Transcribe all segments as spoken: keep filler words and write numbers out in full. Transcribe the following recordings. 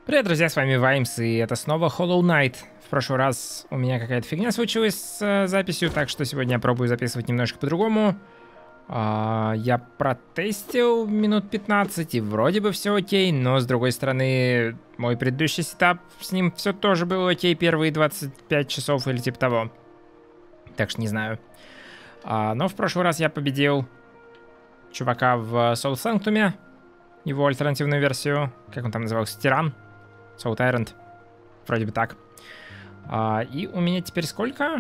Привет, друзья, с вами Ваймс, и это снова Hollow Knight. В прошлый раз у меня какая-то фигня случилась с э, записью, так что сегодня я пробую записывать немножко по-другому. А, я протестил минут пятнадцать, и вроде бы все окей, но с другой стороны, мой предыдущий сетап, с ним все тоже было окей первые двадцать пять часов или типа того. Так что не знаю. А, но в прошлый раз я победил чувака в Soul Sanctum, его альтернативную версию, как он там назывался, Тиран. Soul Tyrant. Вроде бы так. А, и у меня теперь сколько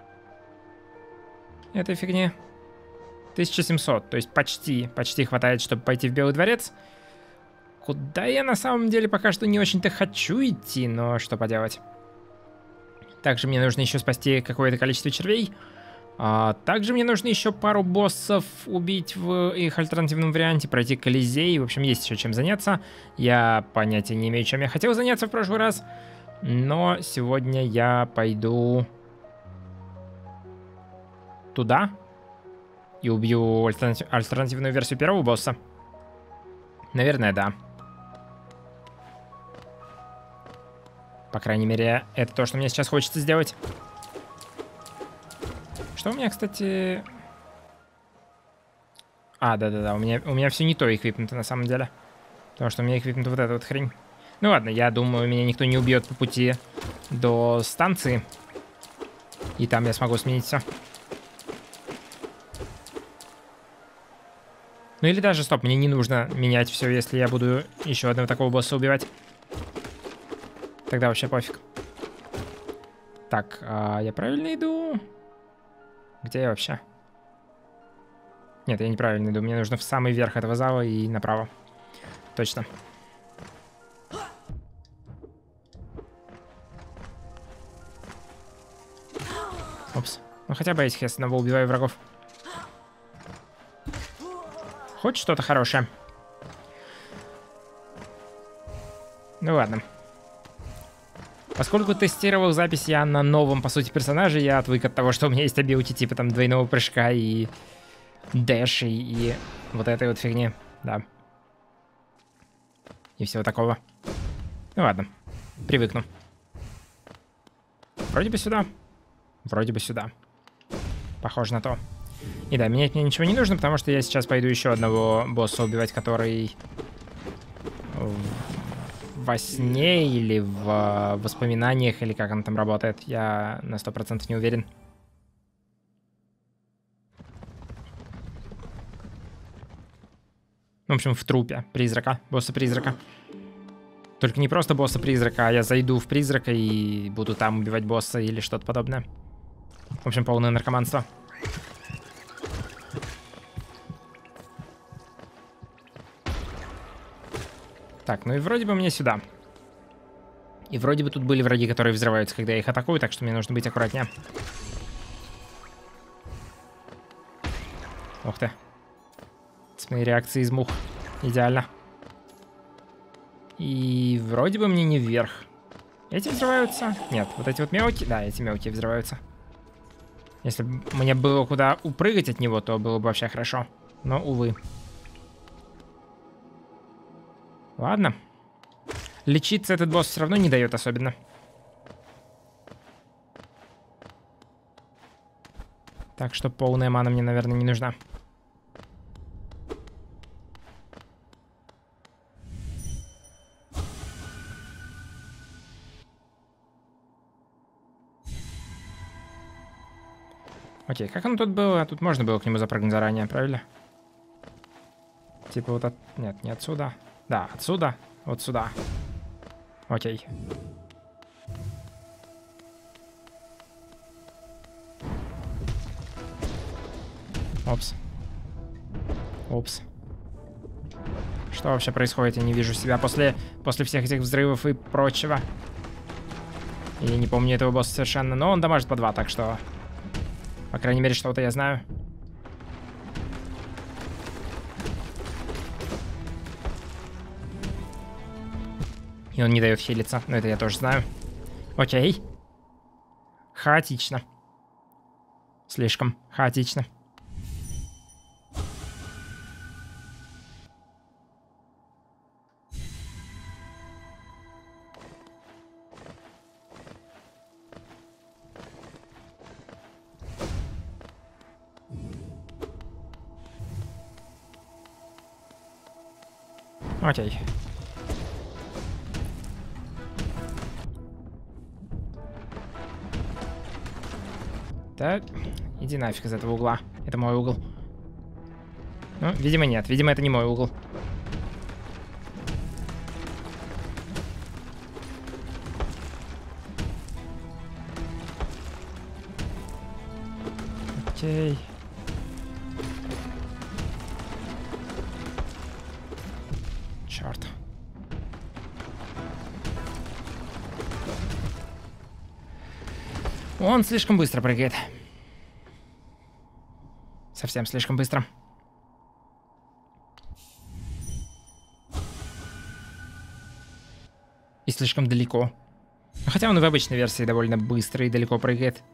этой фигни? тысяча семьсот. То есть почти, почти хватает, чтобы пойти в Белый дворец. Куда я на самом деле пока что не очень-то хочу идти, но что поделать. Также мне нужно еще спасти какое-то количество червей. А, также мне нужно еще пару боссов убить в их альтернативном варианте, пройти Колизей. В общем, есть еще чем заняться. Я понятия не имею, чем я хотел заняться в прошлый раз. Но сегодня я пойду туда и убью альтернатив... альтернативную версию первого босса. Наверное, да. По крайней мере, это то, что мне сейчас хочется сделать. Что у меня, кстати... А, да-да-да, у меня, у меня все не то эквипнуто на самом деле. Потому что у меня эквипнута вот эта вот хрень. Ну ладно, я думаю, меня никто не убьет по пути до станции. И там я смогу сменить все. Ну или даже, стоп, мне не нужно менять все, если я буду еще одного такого босса убивать. Тогда вообще пофиг. Так, а я правильно иду? Где я вообще? Нет, я неправильно иду. Мне нужно в самый верх этого зала и направо. Точно. Опс. Ну хотя бы этих я снова убиваю врагов. Хоть что-то хорошее. Ну ладно. Поскольку тестировал запись я на новом, по сути, персонаже, я отвык от того, что у меня есть абилити типа там двойного прыжка и дэш, и, и вот этой вот фигни. Да. И всего такого. Ну ладно. Привыкну. Вроде бы сюда. Вроде бы сюда. Похоже на то. И да, менять мне ничего не нужно, потому что я сейчас пойду еще одного босса убивать, который... во сне или в воспоминаниях, или как он там работает. Я на сто процентов не уверен. В общем, в трупе призрака, босса-призрака. Только не просто босса-призрака, а я зайду в призрака и буду там убивать босса или что-то подобное. В общем, полное наркоманство. Так, ну и вроде бы мне сюда. И вроде бы тут были враги, которые взрываются, когда я их атакую, так что мне нужно быть аккуратнее. Ух ты. Смотри, реакции из мух. Идеально. И вроде бы мне не вверх. Эти взрываются? Нет, вот эти вот мелкие. Да, эти мелкие взрываются. Если бы мне было куда упрыгать от него, то было бы вообще хорошо. Но, увы. Ладно. Лечиться этот босс все равно не дает особенно. Так что полная мана мне, наверное, не нужна. Окей, как оно тут было? Тут можно было к нему запрыгнуть заранее, правильно? Типа вот от... Нет, не отсюда. Да, отсюда. Вот сюда. Окей. Опс. Опс. Что вообще происходит? Я не вижу себя после, после всех этих взрывов и прочего. Я не помню этого босса совершенно. Но он дамажит по два, так что... По крайней мере, что-то я знаю. И он не дает хилиться. Но это я тоже знаю. Окей. Хаотично. Слишком хаотично. Окей. Так, иди нафиг из этого угла. Это мой угол. Ну, видимо, нет. Видимо, это не мой угол. Окей. Черт. Он слишком быстро прыгает. Совсем слишком быстро. И слишком далеко. Хотя он и в обычной версии довольно быстро и далеко прыгает.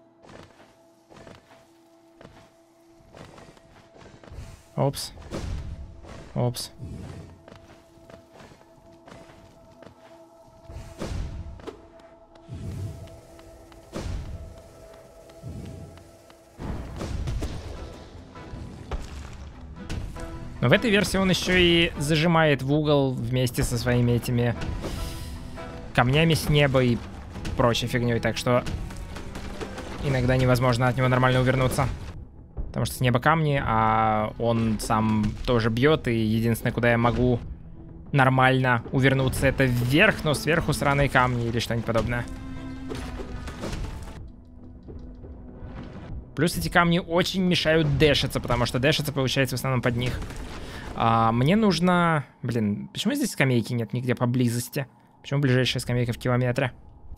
Опс. Опс. Но в этой версии он еще и зажимает в угол вместе со своими этими камнями с неба и прочей фигней, так что иногда невозможно от него нормально увернуться. Потому что с неба камни, а он сам тоже бьет, и единственное, куда я могу нормально увернуться, это вверх, но сверху сраные камни или что-нибудь подобное. Плюс эти камни очень мешают дэшиться, потому что дэшиться получается в основном под них. А, мне нужно... Блин, почему здесь скамейки нет нигде поблизости? Почему ближайшая скамейка в километре?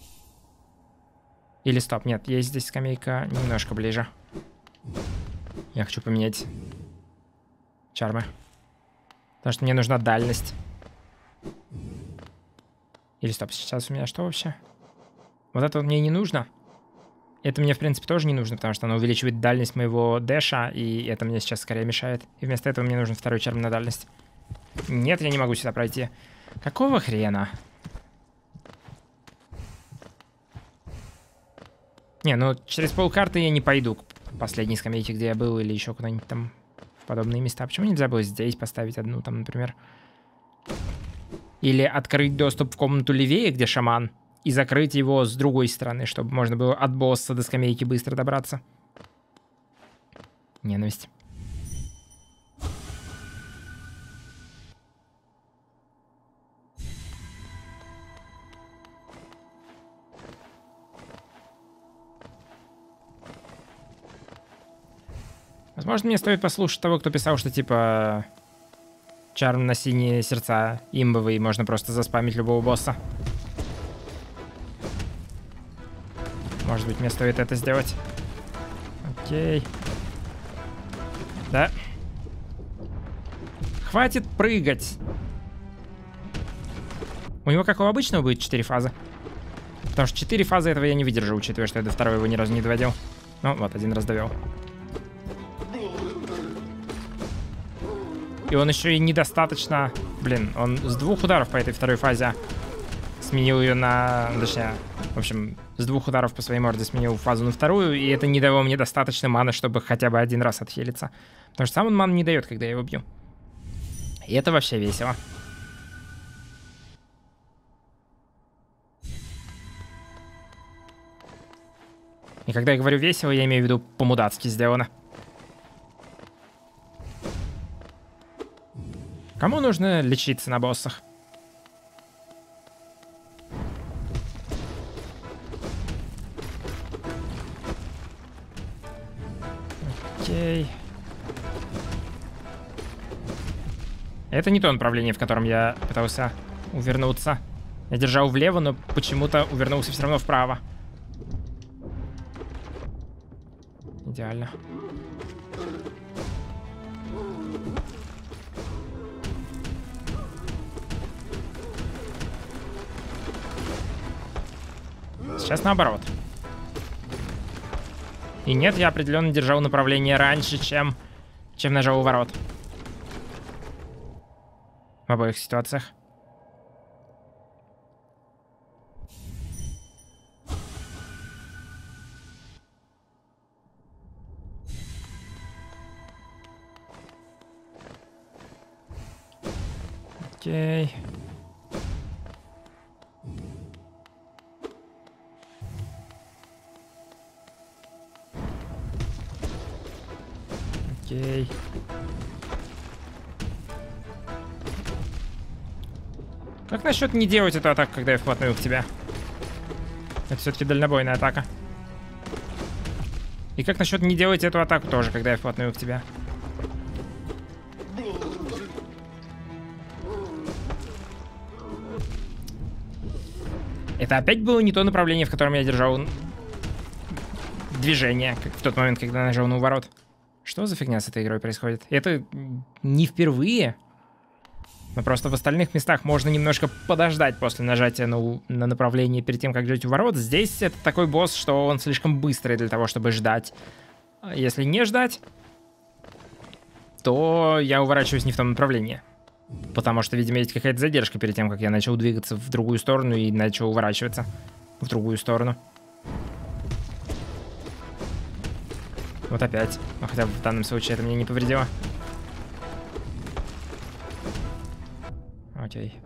Или стоп, нет, есть здесь скамейка немножко ближе. Я хочу поменять чармы. Потому что мне нужна дальность. Или стоп, сейчас у меня что вообще? Вот это вот мне не нужно. Это мне, в принципе, тоже не нужно, потому что оно увеличивает дальность моего дэша, и это мне сейчас скорее мешает. И вместо этого мне нужен второй чарм на дальность. Нет, я не могу сюда пройти. Какого хрена? Не, ну через полкарты я не пойду к последней скамейке, где я был, или еще куда-нибудь там в подобные места. Почему нельзя было здесь поставить одну, там, например? Или открыть доступ в комнату левее, где шаман, и закрыть его с другой стороны, чтобы можно было от босса до скамейки быстро добраться. Ненависть. Возможно, мне стоит послушать того, кто писал, что типа чарм на синие сердца имбовый, можно просто заспамить любого босса. Может быть, мне стоит это сделать. Окей. Да. Хватит прыгать. У него, как у обычного, будет четыре фазы. Потому что четыре фазы этого я не выдержу, учитывая, что я до второго его ни разу не доводил. Ну, вот, один раз довел. И он еще и недостаточно... Блин, он с двух ударов по этой второй фазе сменил ее на... Точнее, в общем, с двух ударов по своей морде сменил фазу на вторую, и это не дало мне достаточно маны, чтобы хотя бы один раз отхилиться. Потому что сам он ману не дает, когда я его бью. И это вообще весело. И когда я говорю весело, я имею в виду по-мудацки сделано. Кому нужно лечиться на боссах? Окей. Это не то направление, в котором я пытался увернуться. Я держал влево, но почему-то увернулся все равно вправо. Идеально. Сейчас наоборот. И нет, я определенно держал направление раньше, чем, чем нажал ворот. В обоих ситуациях. Окей. Окей. Как насчет не делать эту атаку, когда я вплотную к тебе? Это все-таки дальнобойная атака. И как насчет не делать эту атаку тоже, когда я вплотную к тебе? Это опять было не то направление, в котором я держал движение, как в тот момент, когда нажал на уворот. Что за фигня с этой игрой происходит? Это не впервые. Но просто в остальных местах можно немножко подождать после нажатия на, на направление перед тем, как жать у ворот. Здесь это такой босс, что он слишком быстрый для того, чтобы ждать. Если не ждать, то я уворачиваюсь не в том направлении. Потому что, видимо, есть какая-то задержка перед тем, как я начал двигаться в другую сторону и начал уворачиваться в другую сторону. Вот опять. Но хотя бы в данном случае это мне не повредило. Окей.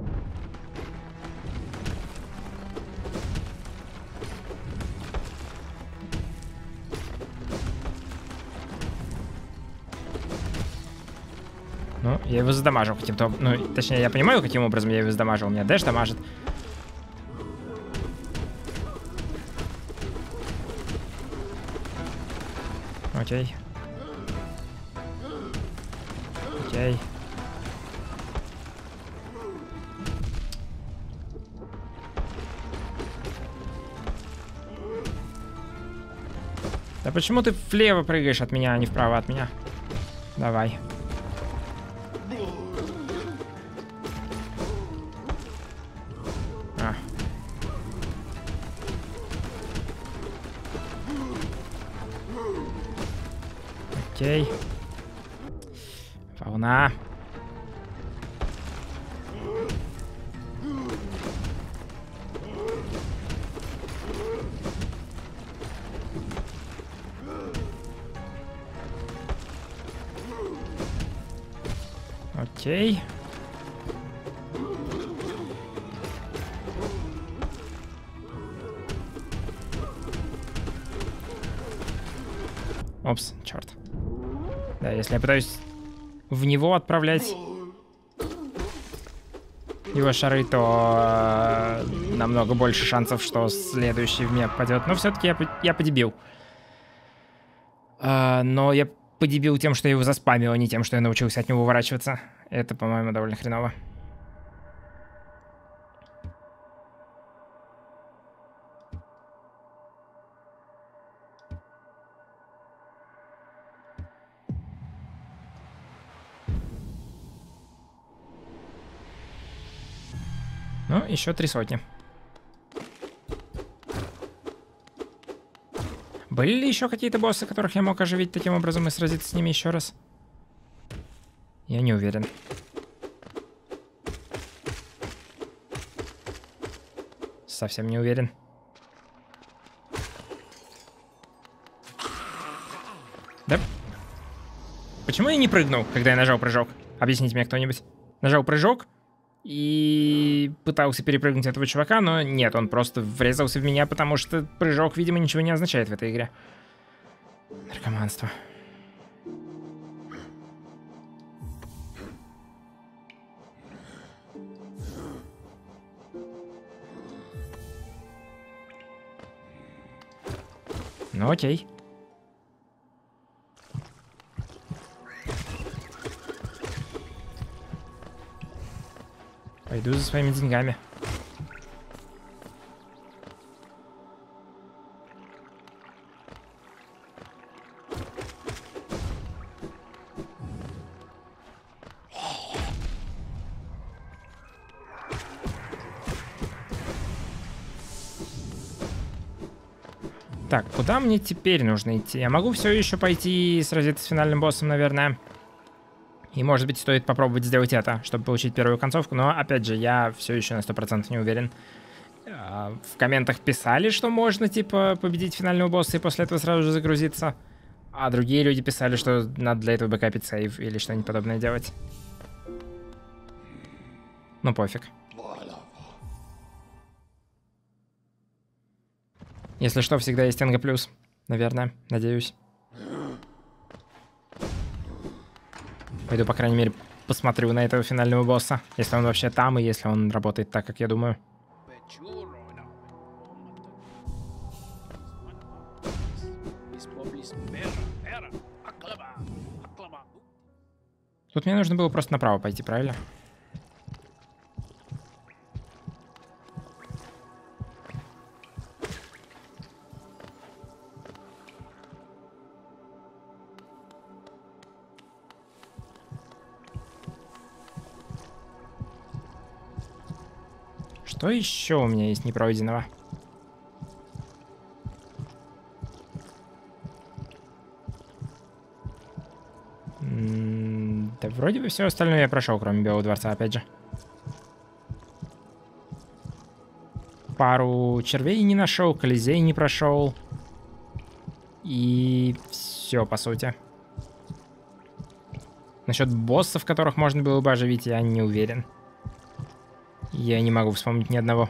Ну, я его задамажил каким-то... Ну, точнее, я понимаю, каким образом я его задамажил. У меня дэш дамажит. Окей. Окей. Да почему ты влево прыгаешь от меня, а не вправо от меня? Давай. А. Окей. Волна. Окей. Опс, черт. Да, если я пытаюсь в него отправлять его шары, то э, намного больше шансов, что следующий в меня попадет. Но все-таки я, я подебил. Э, но я подебил тем, что я его заспамил, а не тем, что я научился от него уворачиваться. Это, по-моему, довольно хреново. Ну, еще три сотни. Были ли еще какие-то боссы, которых я мог оживить таким образом и сразиться с ними еще раз? Я не уверен. Совсем не уверен. Да? Почему я не прыгнул, когда я нажал прыжок? Объясните мне кто-нибудь. Нажал прыжок и пытался перепрыгнуть этого чувака, но нет, он просто врезался в меня, потому что прыжок, видимо, ничего не означает в этой игре. Наркоманство. Ну окей. Пойду за своими деньгами. Так, куда мне теперь нужно идти? Я могу все еще пойти и сразиться с финальным боссом, наверное. И, может быть, стоит попробовать сделать это, чтобы получить первую концовку. Но, опять же, я все еще на сто процентов не уверен. В комментах писали, что можно, типа, победить финального босса и после этого сразу же загрузиться. А другие люди писали, что надо для этого бэкапить сейв или что-нибудь подобное делать. Ну пофиг. Если что, всегда есть эн гэ плюс. Наверное, надеюсь. Пойду, по крайней мере, посмотрю на этого финального босса. Если он вообще там, и если он работает так, как я думаю. Тут мне нужно было просто направо пойти, правильно? Что еще у меня есть непройденного? М-м, да вроде бы все остальное я прошел, кроме Белого дворца, опять же. Пару червей не нашел, колизей не прошел. И все, по сути. Насчет боссов, которых можно было бы оживить, я не уверен. Я не могу вспомнить ни одного.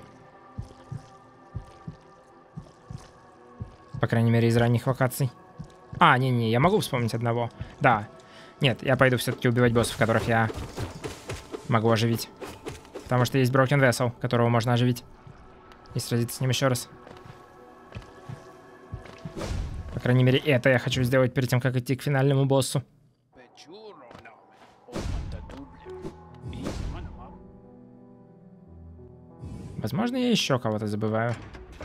По крайней мере, из ранних локаций. А, не-не, я могу вспомнить одного. Да. Нет, я пойду все-таки убивать боссов, которых я могу оживить. Потому что есть Broken Vessel, которого можно оживить. И сразиться с ним еще раз. По крайней мере, это я хочу сделать перед тем, как идти к финальному боссу. Возможно, я еще кого-то забываю.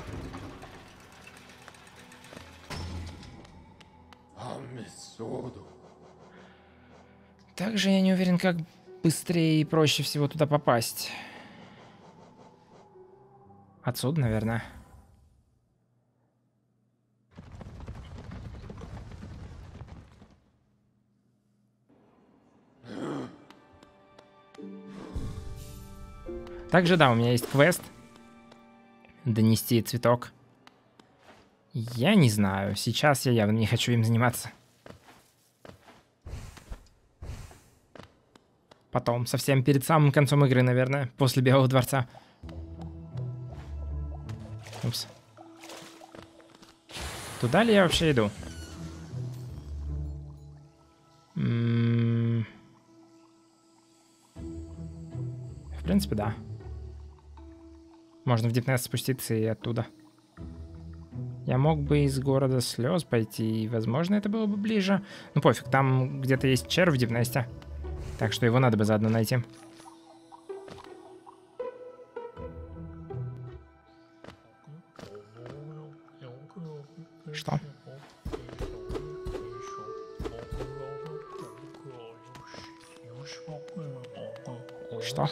Также я не уверен, как быстрее и проще всего туда попасть. Отсюда, наверное. Также, да, у меня есть квест. Донести цветок. Я не знаю. Сейчас я явно не хочу им заниматься. Потом, совсем перед самым концом игры, наверное. После Белого дворца. Упс. Туда ли я вообще иду? М-м- В принципе, да. Можно в Дипнес спуститься и оттуда. Я мог бы из города слез пойти, и, возможно, это было бы ближе. Ну пофиг, там где-то есть червь в Дипнесте. Так что его надо бы заодно найти. Что? Что?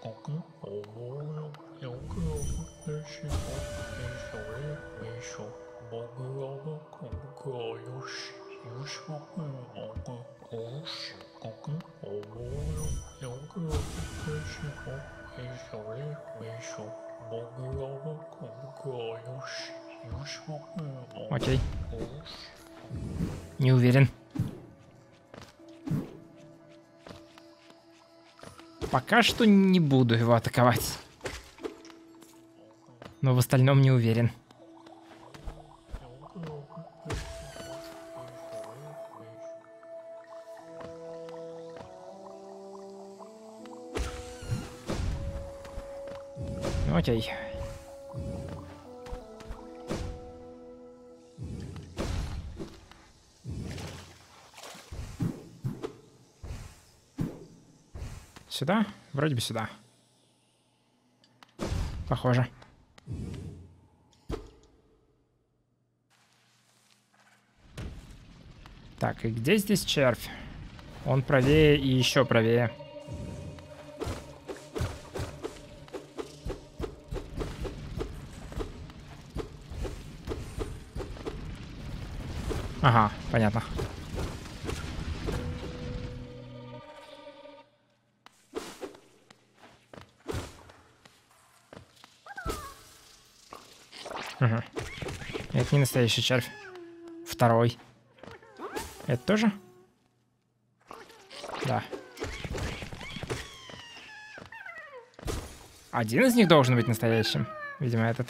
Окей. Не уверен. Пока что не буду его атаковать. Но в остальном не уверен. Окей. Сюда? Вроде бы сюда. Похоже. Так, и где здесь червь? Он правее и еще правее. Ага, понятно. Угу. Это не настоящий червь. Второй. Это тоже? Да. Один из них должен быть настоящим. Видимо, этот.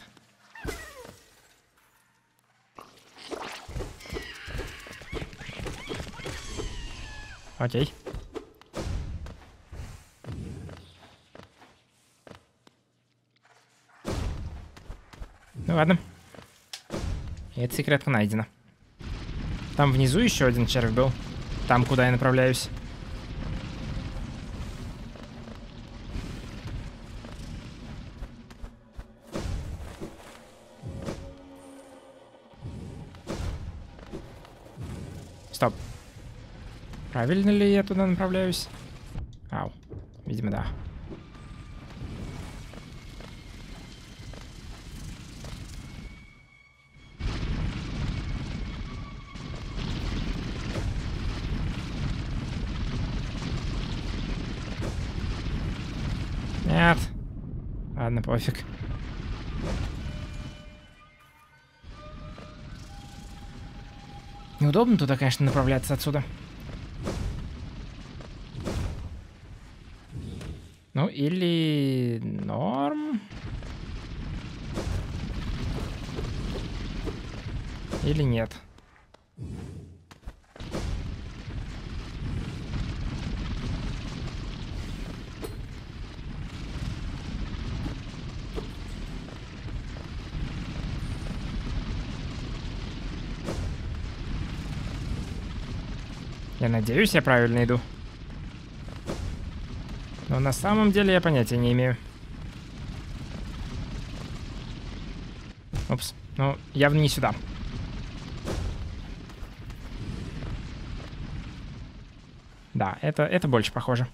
Окей. Ну ладно. И эта секретка найдена. Там внизу еще один червь был. Там, куда я направляюсь. Стоп. Правильно ли я туда направляюсь? Ау. Видимо, да. Нет. Ладно, пофиг. Неудобно туда, конечно, направляться отсюда. Ну, или... норм. Или нет. Я надеюсь, я правильно иду. Но на самом деле я понятия не имею. Упс. Ну, явно не сюда. Да, это, это больше похоже.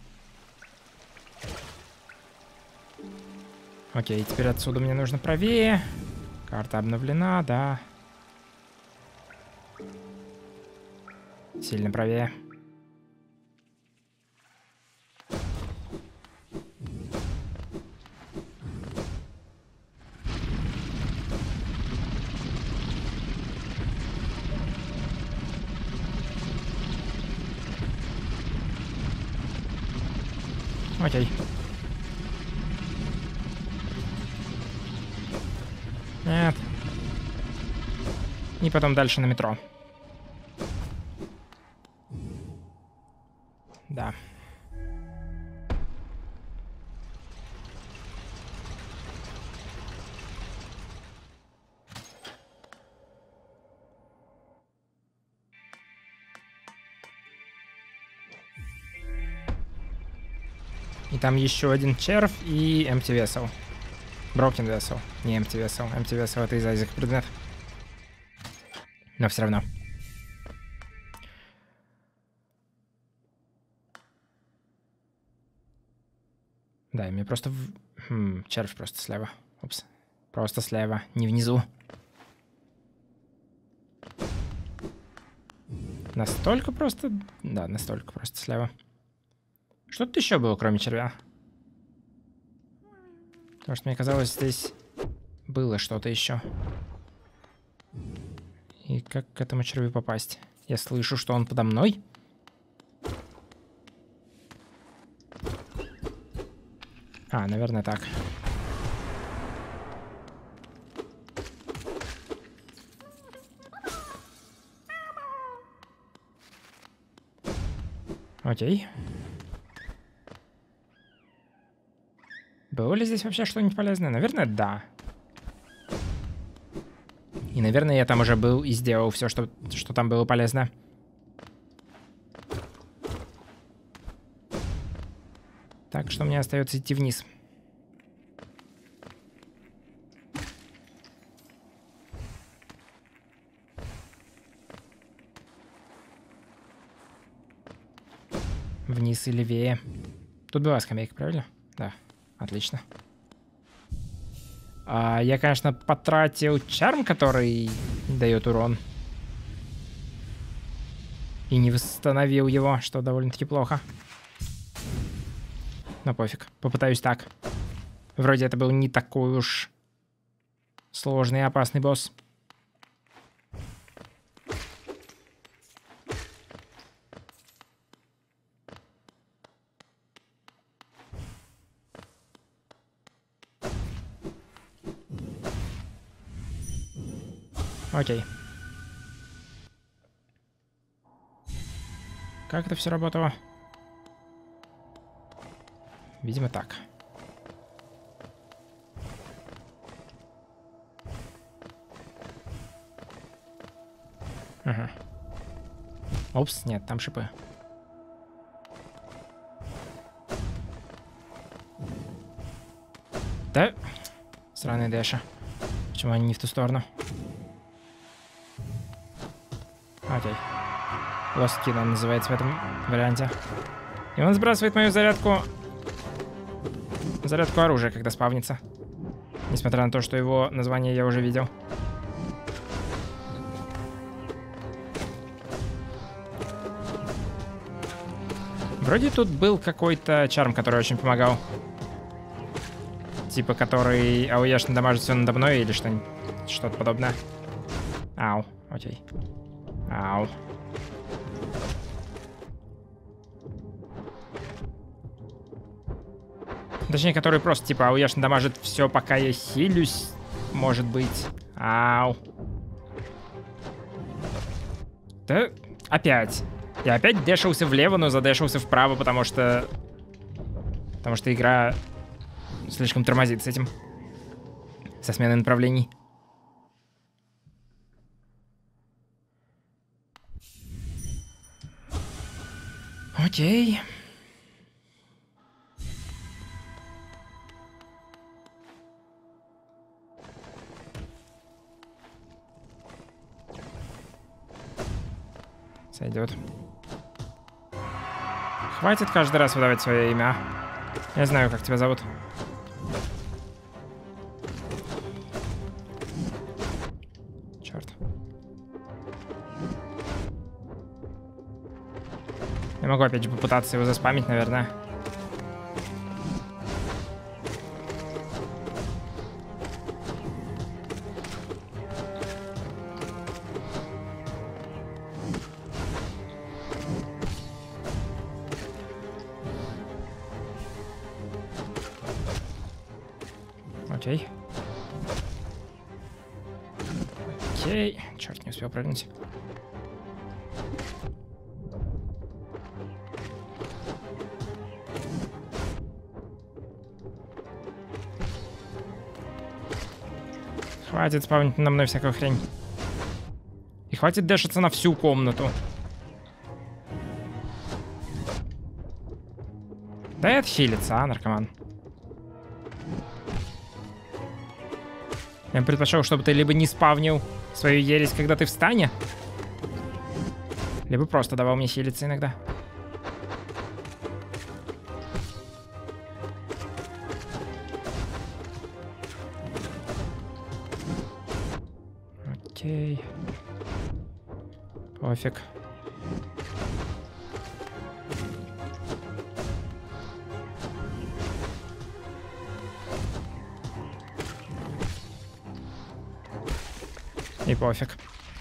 Окей, теперь отсюда мне нужно правее. Карта обновлена, да. Сильно правее. Окей. Нет. И потом дальше на метро. Да. И там еще один червь и empty vessel. Broken vessel. Не empty vessel. Empty vessel — это из Айзека предмет. Но все равно. Да, и мне просто... В... Хм, червь просто слева. Упс. Просто слева, не внизу. Настолько просто... Да, настолько просто слева. Что тут еще было, кроме червя? Потому что мне казалось, здесь было что-то еще. И как к этому червю попасть? Я слышу, что он подо мной. А, наверное, так. Окей. Было ли здесь вообще что-нибудь полезное? Наверное, да. И, наверное, я там уже был и сделал все, что, что там было полезно. Так что мне остается идти вниз. Вниз и левее. Тут была скамейка, правильно? Да, отлично. А, я, конечно, потратил чарм, который дает урон. И не восстановил его, что довольно-таки плохо. Но пофиг, попытаюсь так. Вроде это был не такой уж сложный и опасный босс. Окей. Как это все работало? Видимо, так. Ага. Опс, нет, там шипы. Да? Сраные дэши. Почему они не в ту сторону? Окей. Lost Kill он называется в этом варианте. И он сбрасывает мою зарядку... Зарядку оружия, когда спавнится. Несмотря на то, что его название я уже видел. Вроде тут был какой-то чарм, который очень помогал. Типа, который ауешно дамажит все надо мной или что-нибудь, что-то подобное. Ау, окей. Ау. Точнее, который просто, типа, ауешно дамажит все, пока я хилюсь, может быть. Ау. Да, опять. Я опять дэшился влево, но задэшился вправо, потому что... Потому что игра слишком тормозит с этим. Со сменой направлений. Окей. Сойдет. Хватит каждый раз выдавать свое имя. Я знаю, как тебя зовут. Черт. Я могу опять же попытаться его заспамить, наверное. Окей. Окей. Черт, не успел прыгнуть. Хватит спавнить на мной всякую хрень. И хватит дэшиться на всю комнату. Дай отхилиться, а, наркоман. Я бы предпочел, чтобы ты либо не спавнил свою ересь, когда ты в стане, либо просто давал мне хилиться иногда. Окей. Пофиг. И пофиг.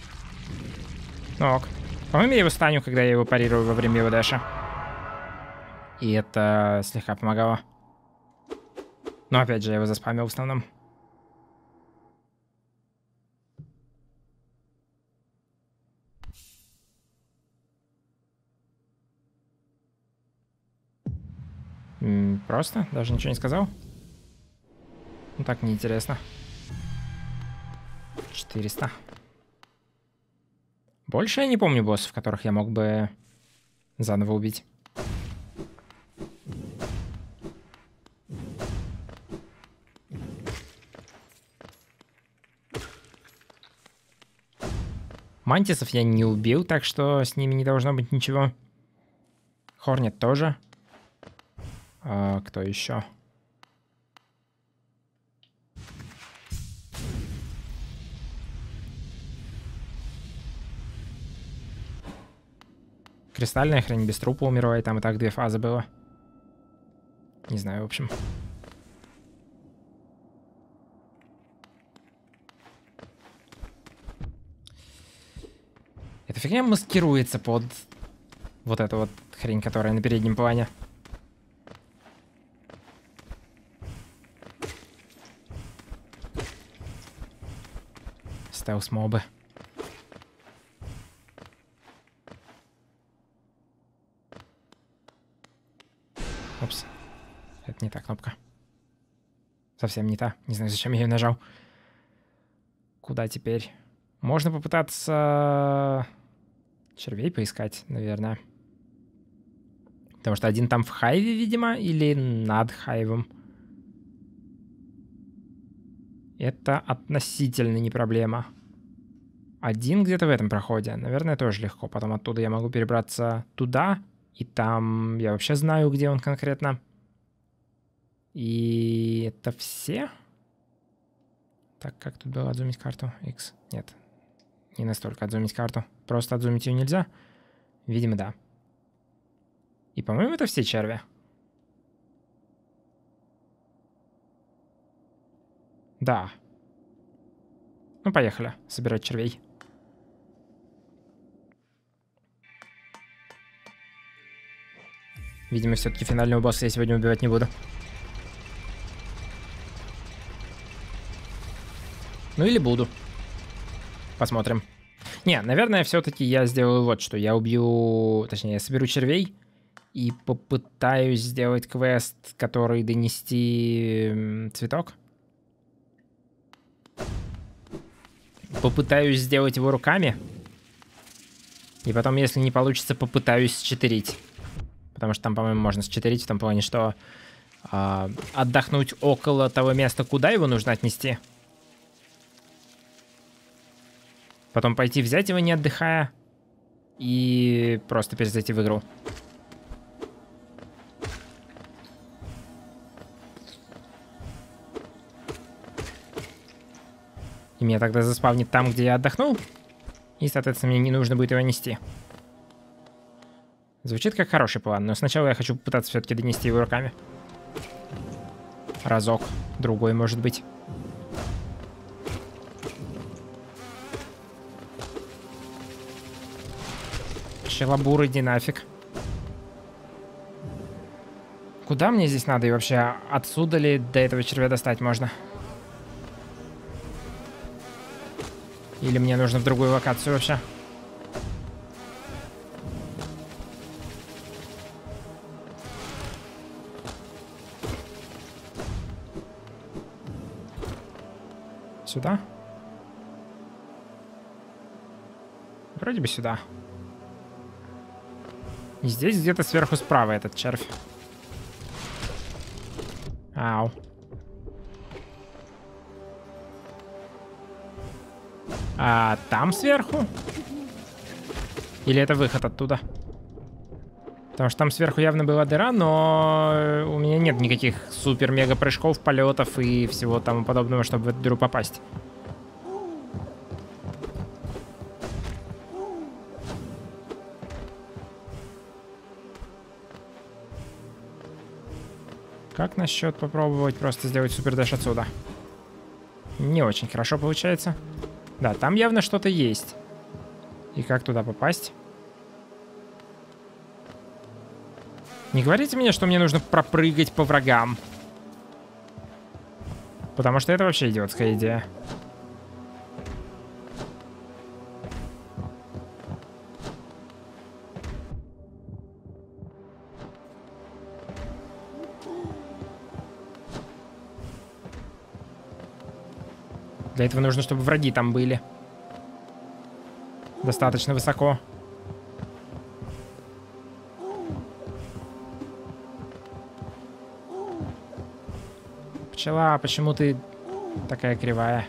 Ну ок. По-моему, я его станю, когда я его парирую во время его дэша. И это слегка помогало. Но опять же, я его заспамил в основном. М-м, просто? Даже ничего не сказал? Ну так неинтересно. четыреста. Больше я не помню боссов, которых я мог бы заново убить. Мантисов я не убил, так что с ними не должно быть ничего. Хорнет тоже. А, кто еще? Кристальная хрень без трупа умирает, там и так две фазы было. Не знаю, в общем. Эта фигня маскируется под вот эту вот хрень, которая на переднем плане. Стелс-мобы. совсем не та. Не знаю, зачем я ее нажал. Куда теперь? Можно попытаться червей поискать, наверное. Потому что один там в хайве, видимо, или над хайвом. Это относительно не проблема. Один где-то в этом проходе. Наверное, тоже легко. Потом оттуда я могу перебраться туда. И там я вообще знаю, где он конкретно. И это все? Так, как тут было отзумить карту? X. Нет. Не настолько отзумить карту. Просто отзумить ее нельзя? Видимо, да. И, по-моему, это все черви. Да. Ну, поехали. Собирать червей. Видимо, все-таки финального босса я сегодня убивать не буду. Ну или буду. Посмотрим. Не, наверное, все-таки я сделаю вот что. Я убью... Точнее, я соберу червей и попытаюсь сделать квест, который донести цветок. Попытаюсь сделать его руками. И потом, если не получится, попытаюсь счетырить. Потому что там, по-моему, можно счетырить в том плане, что э, отдохнуть около того места, куда его нужно отнести. Потом пойти взять его, не отдыхая. И просто перезайти в игру. И меня тогда заспавнит там, где я отдохнул. И, соответственно, мне не нужно будет его нести. Звучит как хороший план, но сначала я хочу попытаться все-таки донести его руками. Разок. Другой, может быть. Челобур, иди нафиг. Куда мне здесь надо? И вообще, отсюда ли до этого червя достать можно? Или мне нужно в другую локацию вообще? Сюда? Вроде бы сюда. И здесь где-то сверху справа этот червь. Ау. А там сверху? Или это выход оттуда? Потому что там сверху явно была дыра, но у меня нет никаких супер-мега прыжков, полетов и всего тому подобного, чтобы в эту дыру попасть. Как насчет попробовать просто сделать супер-дэш отсюда? Не очень хорошо получается. Да, там явно что-то есть. И как туда попасть? Не говорите мне, что мне нужно пропрыгать по врагам. Потому что это вообще идиотская идея. Для этого нужно, чтобы враги там были. Достаточно высоко. Пчела, почему ты такая кривая?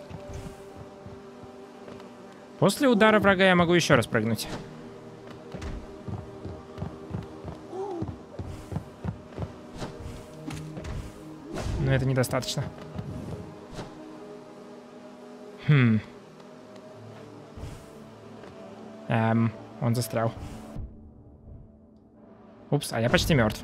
После удара врага я могу еще раз прыгнуть. Но это недостаточно. Хм. Эм, он застрял. Упс, а я почти мертв.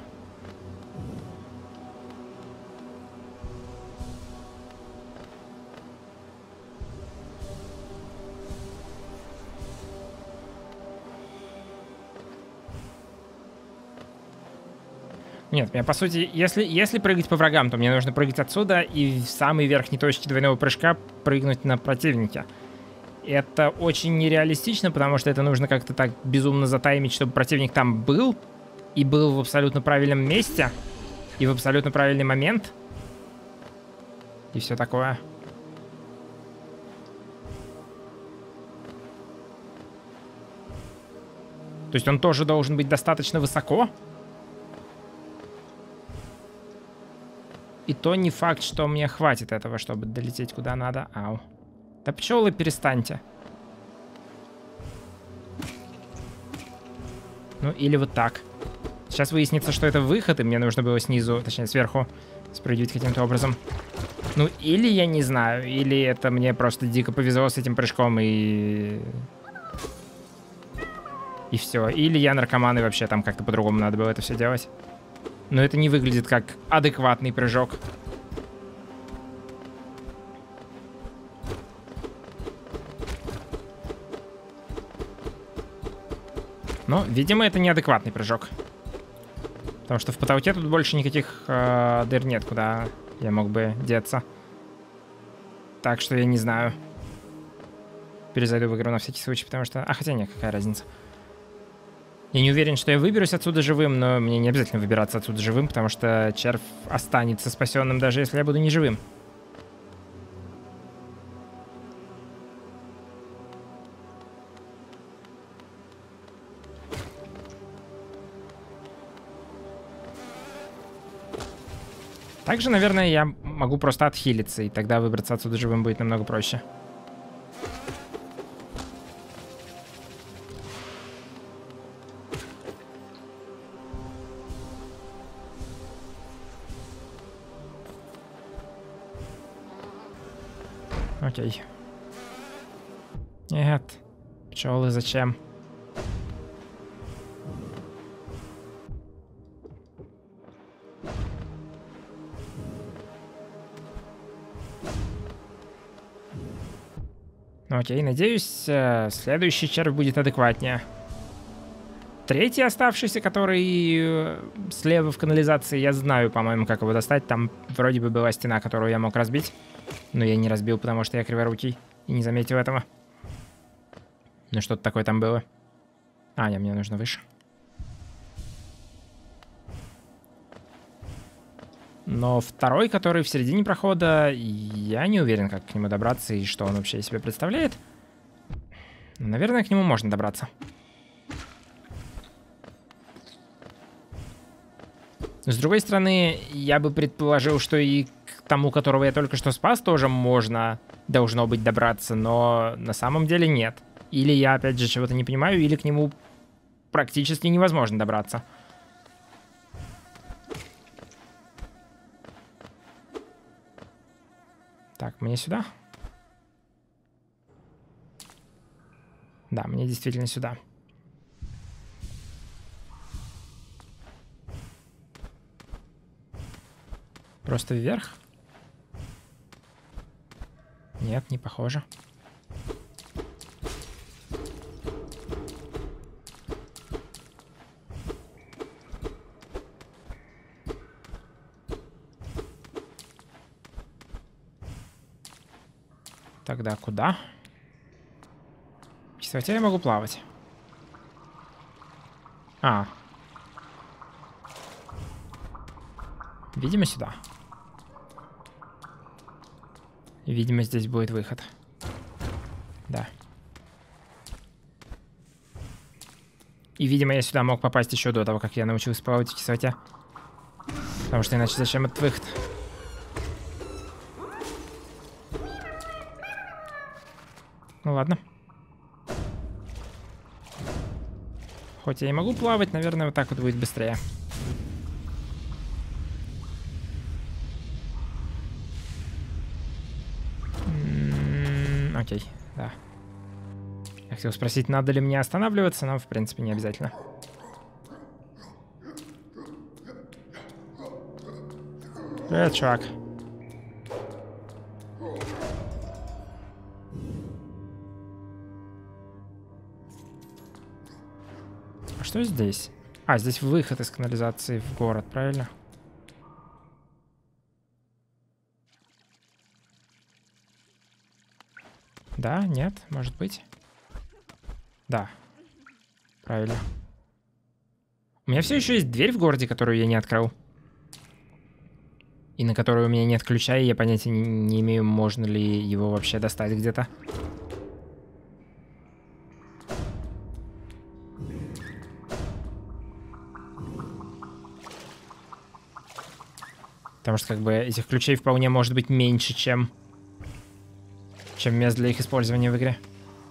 Нет, мне по сути, если, если прыгать по врагам, то мне нужно прыгать отсюда и в самой верхней точке двойного прыжка прыгнуть на противника. Это очень нереалистично, потому что это нужно как-то так безумно затаймить, чтобы противник там был, и был в абсолютно правильном месте, и в абсолютно правильный момент. и все такое. То есть он тоже должен быть достаточно высоко? И то не факт, что мне хватит этого, чтобы долететь куда надо. Ау. Да пчелы, перестаньте. Ну или вот так. Сейчас выяснится, что это выход, и мне нужно было снизу, точнее сверху, спрыгивать каким-то образом. Ну или я не знаю, или это мне просто дико повезло с этим прыжком и... И все. Или я наркоман, и вообще там как-то по-другому надо было это все делать. Но это не выглядит как адекватный прыжок. Но, видимо, это неадекватный прыжок. Потому что в потолке тут больше никаких э, дыр нет, куда я мог бы деться. Так что я не знаю. Перезайду в игру на всякий случай, потому что... А хотя нет, какая разница. Я не уверен, что я выберусь отсюда живым, но мне не обязательно выбираться отсюда живым, потому что червь останется спасенным, даже если я буду не живым. Также, наверное, я могу просто отхилиться, и тогда выбраться отсюда живым будет намного проще. Окей. Нет. Пчелы зачем? Окей, надеюсь, следующий червь будет адекватнее. Третий оставшийся, который слева в канализации, я знаю, по-моему, как его достать. Там вроде бы была стена, которую я мог разбить. Но я не разбил, потому что я криворукий и не заметил этого. Ну что-то такое там было. А, нет, мне нужно выше. Но второй, который в середине прохода, я не уверен, как к нему добраться и что он вообще из себя представляет. Наверное, к нему можно добраться. С другой стороны, я бы предположил, что и к тому, которого я только что спас, тоже можно, должно быть, добраться, но на самом деле нет. Или я, опять же, чего-то не понимаю, или к нему практически невозможно добраться. Так, мне сюда? Да, мне действительно сюда. Просто вверх? Нет, не похоже. Тогда куда? В кислоте я могу плавать. А. Видимо, сюда. Видимо, здесь будет выход. Да. И, видимо, я сюда мог попасть еще до того, как я научился плавать в кислоте. Потому что иначе зачем этот выход? Ну ладно. Хоть я и могу плавать, наверное, вот так вот будет быстрее. М-м, окей, да. Я хотел спросить, надо ли мне останавливаться, но в принципе не обязательно. Привет, чувак. Что здесь? А, здесь выход из канализации в город, правильно? Да, нет, может быть. Да. Правильно. У меня все еще есть дверь в городе, которую я не открыл. И на который у меня нет ключа, и я понятия не, не имею, можно ли его вообще достать где-то. Потому что, как бы, этих ключей вполне может быть меньше, чем... чем мест для их использования в игре.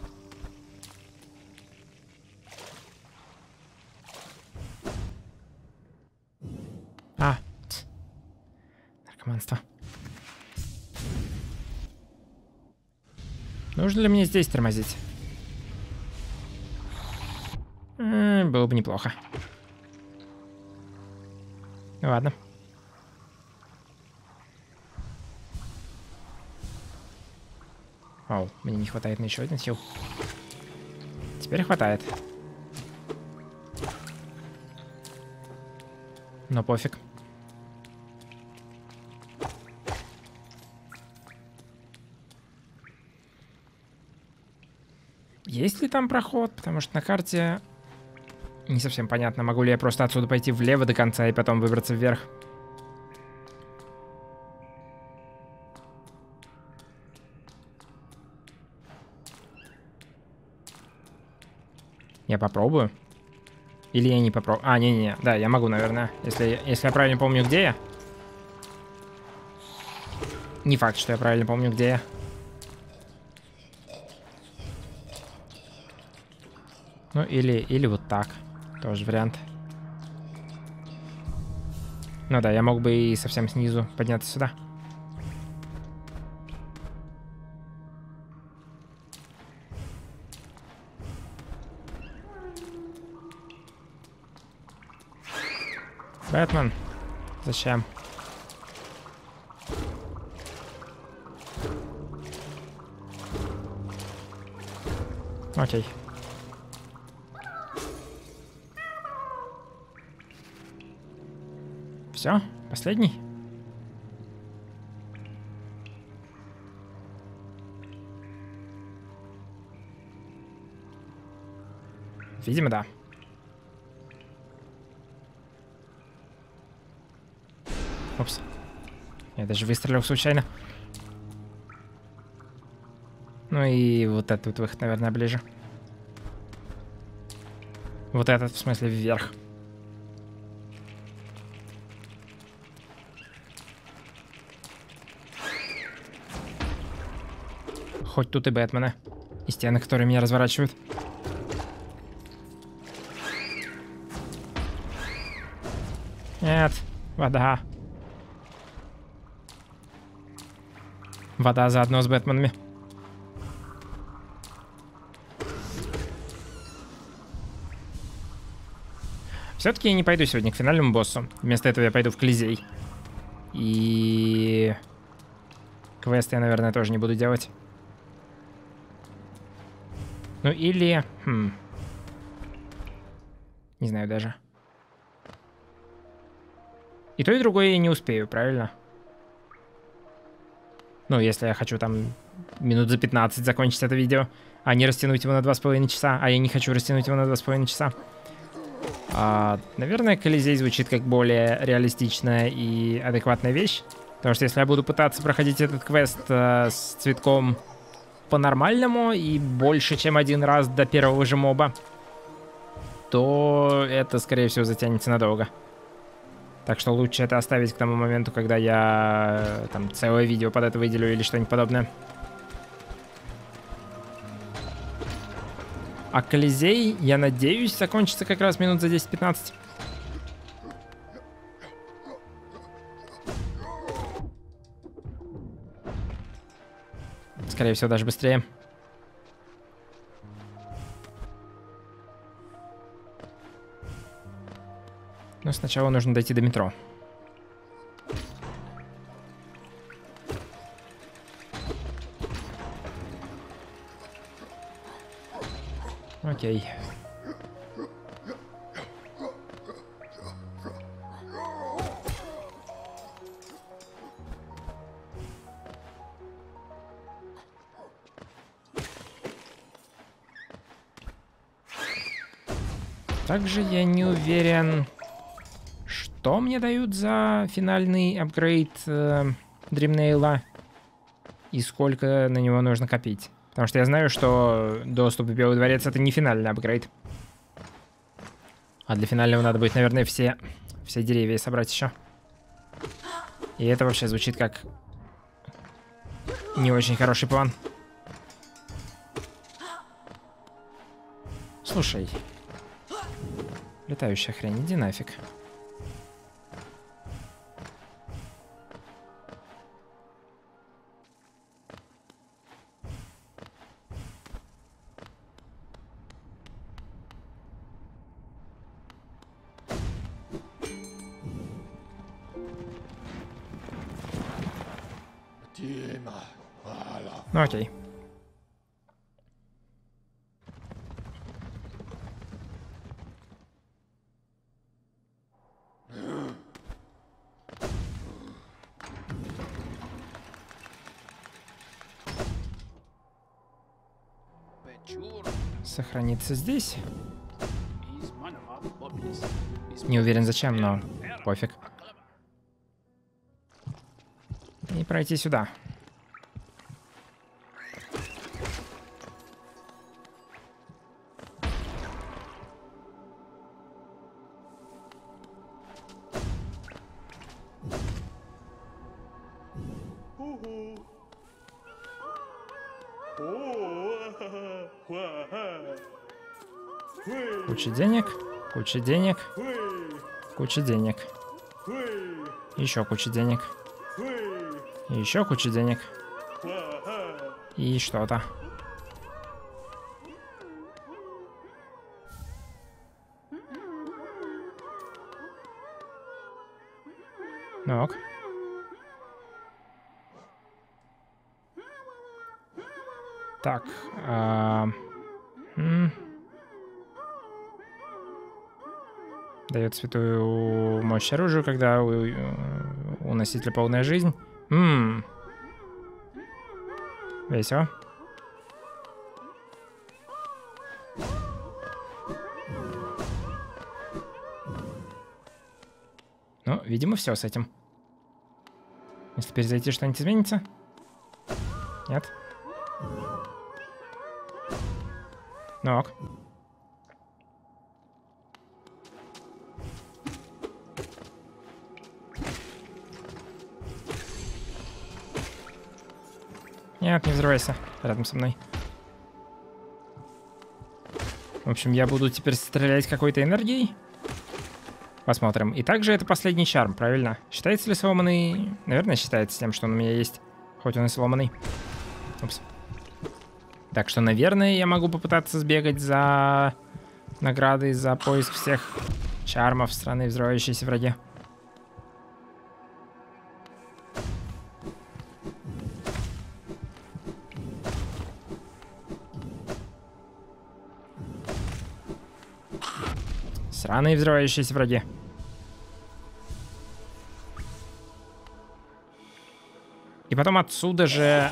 А, тс. Наркоманство. Нужно ли мне здесь тормозить? М-м, было бы неплохо. Ладно. Оу, мне не хватает на еще один хил. Теперь хватает. Но пофиг. Есть ли там проход? Потому что на карте не совсем понятно, могу ли я просто отсюда пойти влево до конца и потом выбраться вверх. Я попробую. Или я не попробую. А, не-не-не. Да, я могу, наверное. Если, если я правильно помню, где я. Не факт, что я правильно помню, где я. Ну, или, или вот так. Тоже вариант. Ну да, я мог бы и совсем снизу подняться сюда. Бэтмен. Зачем? Окей. Все? Последний? Видимо, да. Упс. Я даже выстрелил случайно. Ну и вот этот выход, наверное, ближе. Вот этот, в смысле, вверх. Хоть тут и Бэтмены. И стены, которые меня разворачивают. Нет, вода. Вода заодно с Бэтменами. Все-таки я не пойду сегодня к финальному боссу. Вместо этого я пойду в Колизей. И... квест я, наверное, тоже не буду делать. Ну или... Хм. Не знаю даже. И то, и другое я не успею, правильно? Ну, если я хочу там минут за пятнадцать закончить это видео, а не растянуть его на два с половиной часа. А я не хочу растянуть его на два с половиной часа. А, наверное, Колизей звучит как более реалистичная и адекватная вещь. Потому что если я буду пытаться проходить этот квест а, с цветком по-нормальному и больше, чем один раз до первого же моба, то это, скорее всего, затянется надолго. Так что лучше это оставить к тому моменту, когда я там целое видео под это выделю или что-нибудь подобное. А Колизей, я надеюсь, закончится как раз минут за десять-пятнадцать. Скорее всего, даже быстрее. Но сначала нужно дойти до метро. Окей. Также я не уверен, что мне дают за финальный апгрейд э, Дримнейла и сколько на него нужно копить. Потому что я знаю, что доступ в Белый дворец — это не финальный апгрейд. А для финального надо будет, наверное, все, все деревья собрать еще. И это вообще звучит как не очень хороший план. Слушай. Летающая хрень, иди нафиг. Ну окей. Сохраниться здесь. Не уверен зачем, но пофиг. И пройти сюда. Куча денег, куча денег, куча денег. Еще куча денег. Еще куча денег. И что-то. Ну ок. Так. А... М Дает святую мощь оружию, когда у, у носителя полная жизнь. Ммм. Весело. Ну, видимо, все с этим. Если перезайти, что-нибудь изменится? Нет? Ну ок. Нет, не взрывайся рядом со мной. В общем, я буду теперь стрелять какой-то энергией. Посмотрим. И также это последний чарм, правильно? Считается ли сломанный? Наверное, считается тем, что он у меня есть. Хоть он и сломанный. Упс. Так что, наверное, я могу попытаться сбегать за наградой, за поиск всех чармов страны взрывающейся враги. Сраные взрывающиеся враги. И потом отсюда же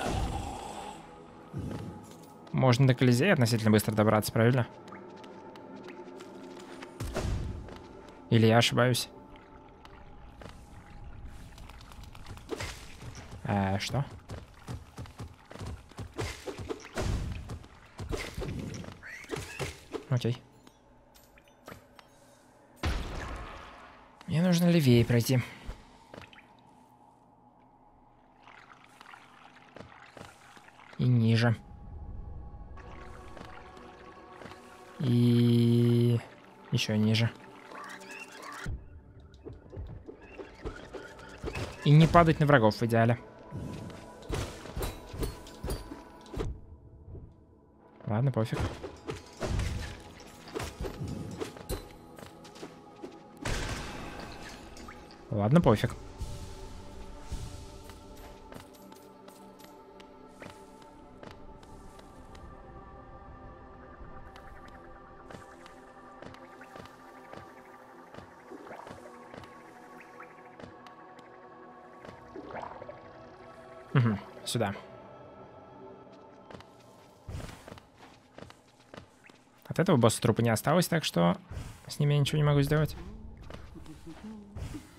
можно до Колизея относительно быстро добраться, правильно? Или я ошибаюсь? А, что? Окей. Мне нужно левее пройти. И ниже. И еще ниже. И не падать на врагов в идеале. Ладно, пофиг. Ладно, пофиг. Угу, сюда. От этого босса трупа не осталось, так что с ними я ничего не могу сделать.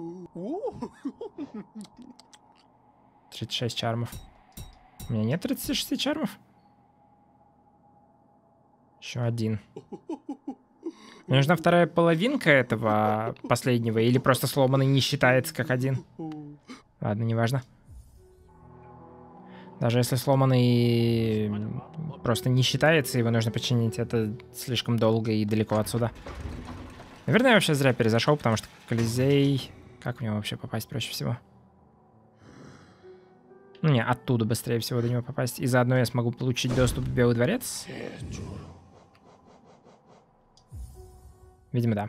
тридцать шесть чармов. У меня нет тридцати шести чармов? Еще один. Мне нужна вторая половинка этого последнего, или просто сломанный не считается как один. Ладно, неважно. Даже если сломанный просто не считается, его нужно починить, это слишком долго и далеко отсюда. Наверное, я вообще зря перезашел, потому что Колизей... Как в него вообще попасть проще всего? Ну не, оттуда быстрее всего до него попасть. И заодно я смогу получить доступ в Белый дворец. Видимо, да.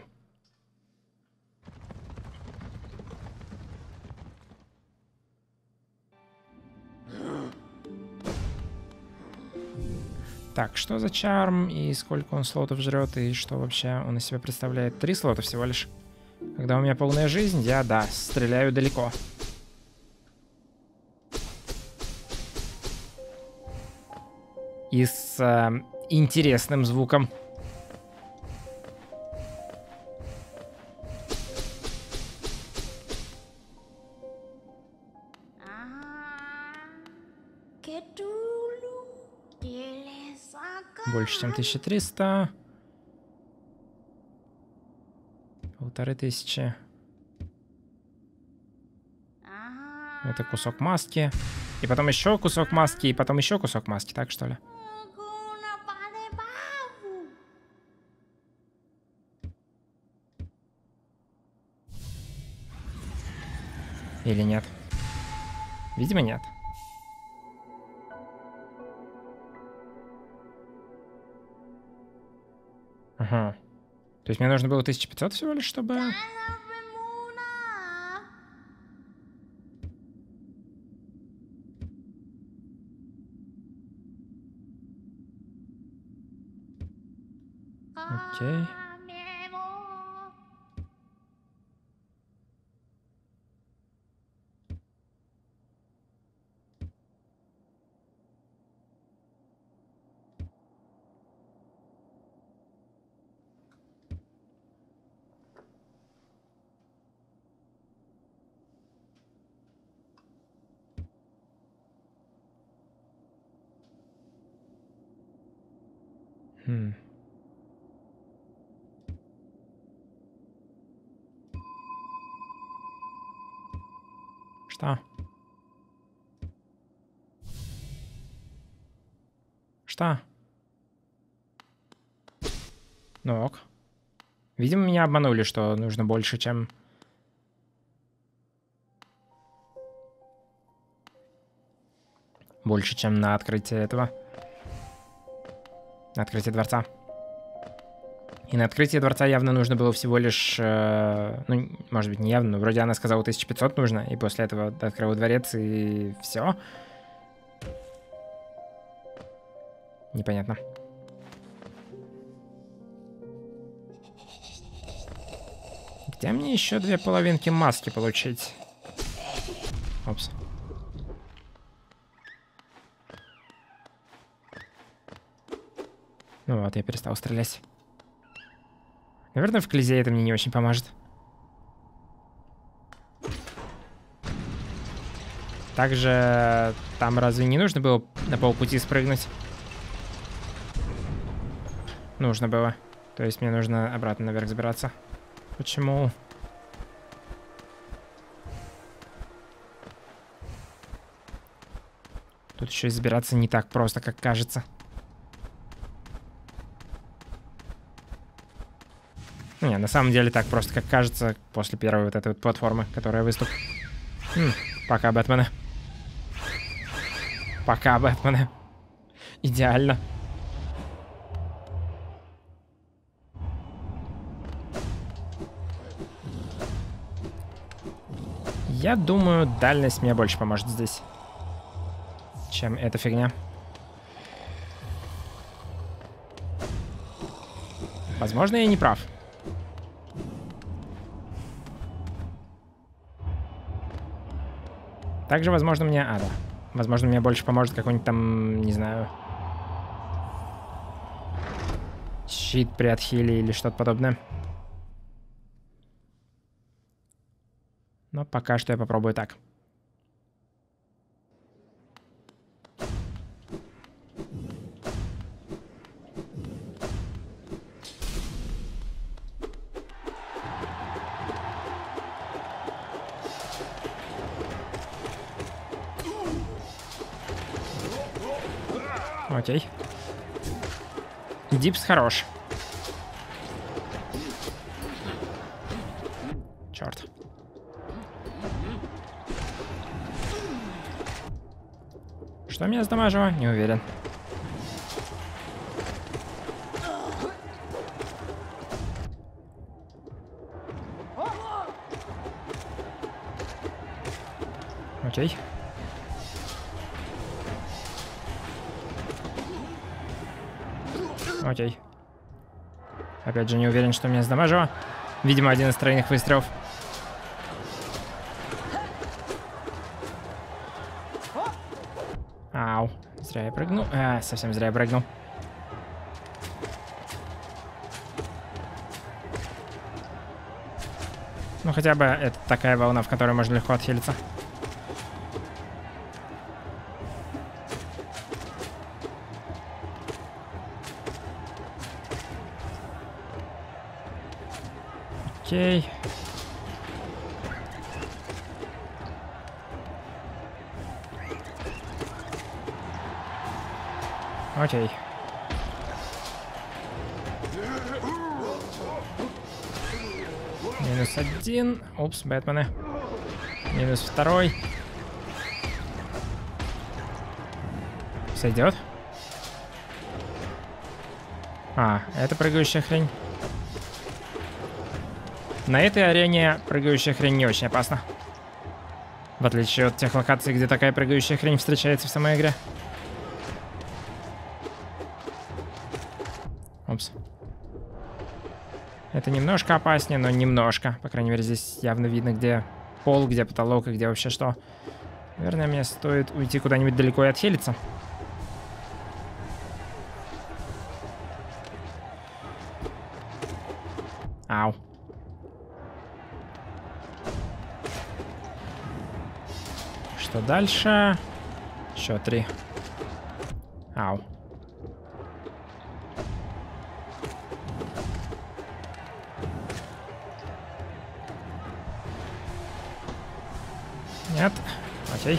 Так, что за чарм и сколько он слотов жрет, и что вообще он из себя представляет? Три слота всего лишь. Когда у меня полная жизнь, я, да, стреляю далеко. И с э, интересным звуком. Больше, чем тысяча триста. Полторы тысячи. Это кусок маски. И потом еще кусок маски, и потом еще кусок маски, так что ли? Или нет? Видимо, нет. Ага. То есть мне нужно было тысяча пятьсот всего лишь, чтобы... Окей. Хм. Что? Что? Ну ок. Видимо, меня обманули, что нужно больше, чем... Больше, чем на открытие этого. На открытие дворца. И на открытие дворца явно нужно было всего лишь... Э, ну, может быть, не явно, но вроде она сказала тысяча пятьсот нужно, и после этого открыл дворец, и все. Непонятно. Где мне еще две половинки маски получить? Опс. Ну вот, я перестал стрелять. Наверное, в Колизее это мне не очень поможет. Также там разве не нужно было на полпути спрыгнуть? Нужно было. То есть мне нужно обратно наверх забираться. Почему? Тут еще и забираться не так просто, как кажется. Не, на самом деле так просто, как кажется, после первой вот этой вот платформы, которая выступ. М, пока, Бэтмены. Пока, Бэтмены. Идеально. Я думаю, дальность мне больше поможет здесь, чем эта фигня. Возможно, я не прав. Также, возможно, мне... А, да. Возможно, мне больше поможет какой-нибудь там, не знаю... щит при отхиле или что-то подобное. Но пока что я попробую так. Окей. Дипс хорош. Черт. Что меня сдамажило? Не уверен. Окей. Окей. Опять же, не уверен, что меня сдамажило. Видимо, один из тройных выстрелов. Ау. Зря я прыгнул. А, совсем зря я прыгнул. Ну, хотя бы это такая волна, в которой можно легко отхилиться. Окей. Окей. Минус один. Упс, Бэтмены. Минус второй. Сойдет. А, это прыгающая хрень. На этой арене прыгающая хрень не очень опасна. В отличие от тех локаций, где такая прыгающая хрень встречается в самой игре. Упс. Это немножко опаснее, но немножко. По крайней мере, здесь явно видно, где пол, где потолок и где вообще что. Наверное, мне стоит уйти куда-нибудь далеко и отхилиться. Ау. Что дальше? Еще три. Ау. Нет. Окей.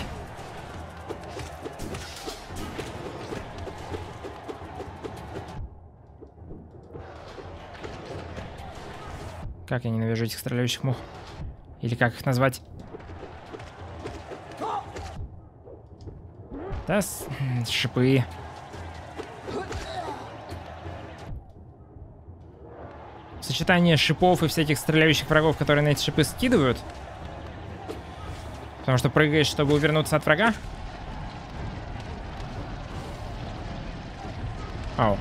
Как я ненавижу этих стреляющих мух. Или как их назвать? Да, с... шипы. Сочетание шипов и всяких стреляющих врагов, которые на эти шипы скидывают. Потому что прыгаешь, чтобы увернуться от врага. Ау.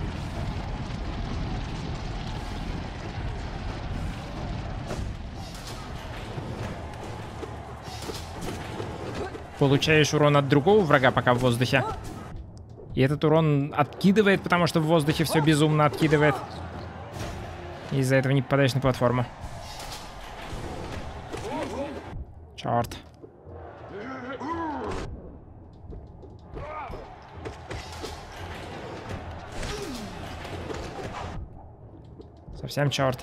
Получаешь урон от другого врага, пока в воздухе. И этот урон откидывает, потому что в воздухе все безумно откидывает. И из-за этого не попадаешь на платформу. Черт. Совсем черт.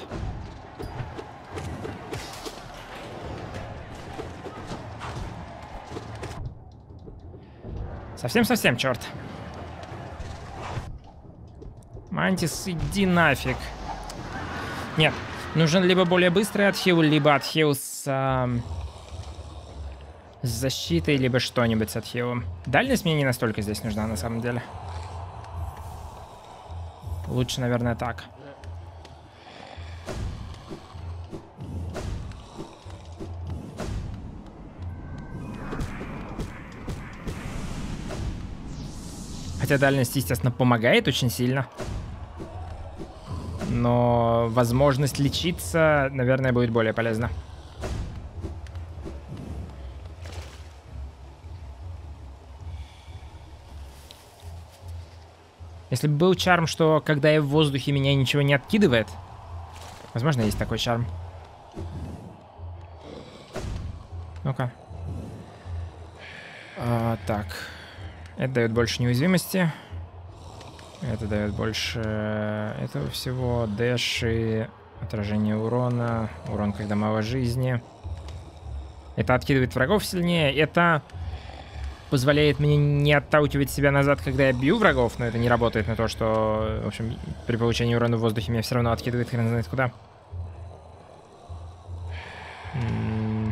Совсем-совсем черт. Мантис, иди нафиг. Нет, нужен либо более быстрый отхил, либо отхил с, э, с защитой, либо что-нибудь с отхилом. Дальность мне не настолько здесь нужна, на самом деле. Лучше, наверное, так. Хотя дальность, естественно, помогает очень сильно. Но возможность лечиться, наверное, будет более полезна. Если бы был чарм, что когда я в воздухе, меня ничего не откидывает. Возможно, есть такой чарм. Ну-ка. А, так. Это дает больше неуязвимости. Это дает больше этого всего. Дэш и отражение урона. Урон, когда мало жизни. Это откидывает врагов сильнее. Это позволяет мне не отталкивать себя назад, когда я бью врагов. Но это не работает на то, что, в общем, при получении урона в воздухе меня все равно откидывает хрен знает куда. М-м-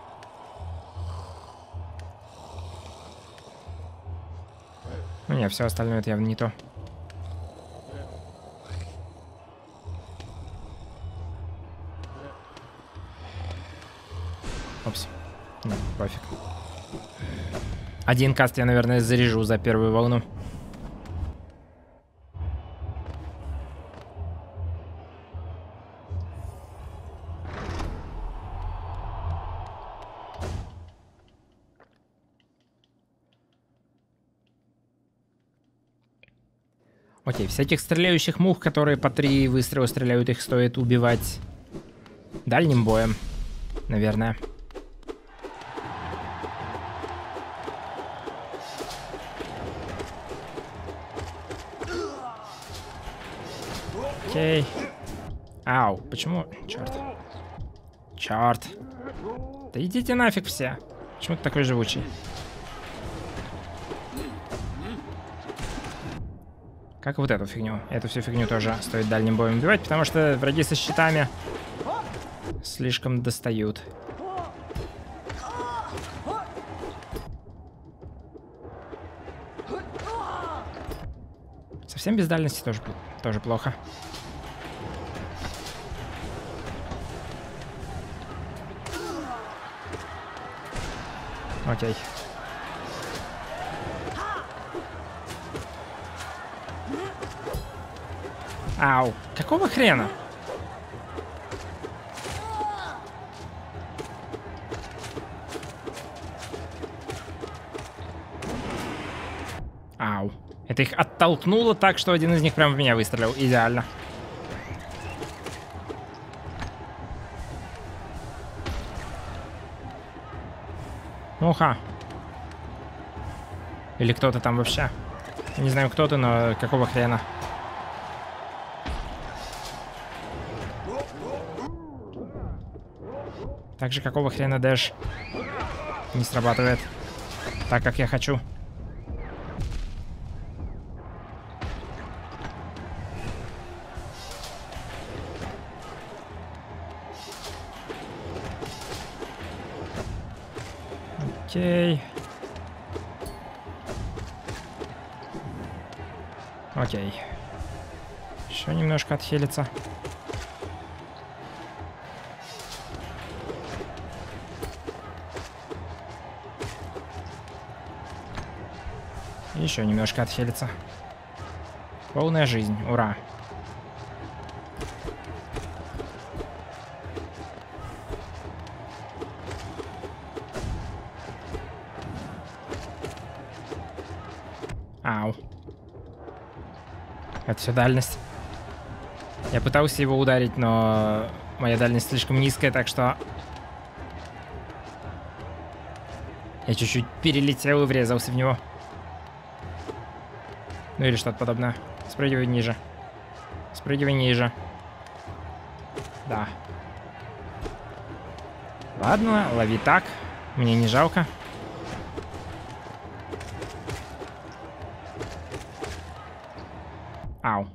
Ну не, все остальное это явно не то. Опс. Ну, пофиг. Один каст я, наверное, заряжу за первую волну. Окей, всяких стреляющих мух, которые по три выстрела стреляют, их стоит убивать дальним боем, наверное. Окей. Ау, почему? Черт. Черт. Да идите нафиг все. Почему ты такой живучий? Как вот эту фигню. Эту всю фигню тоже стоит дальним боем убивать, потому что враги со щитами слишком достают. Совсем без дальности тоже, тоже плохо. Окей. Ау, какого хрена? Ау. Это их оттолкнуло так, что один из них прям в меня выстрелил. Идеально. Ну-ха. Или кто-то там вообще. Я не знаю, кто ты, но какого хрена. Также какого хрена дэш не срабатывает так, как я хочу. Окей. Окей. Еще немножко отхилиться. Еще немножко отхилиться. Полная жизнь. Ура. Ау. Это все дальность. Я пытался его ударить, но моя дальность слишком низкая, так что... Я чуть-чуть перелетел и врезался в него. Ну или что-то подобное. Спрыгивай ниже. Спрыгивай ниже. Да. Ладно, лови так. Мне не жалко. Ау.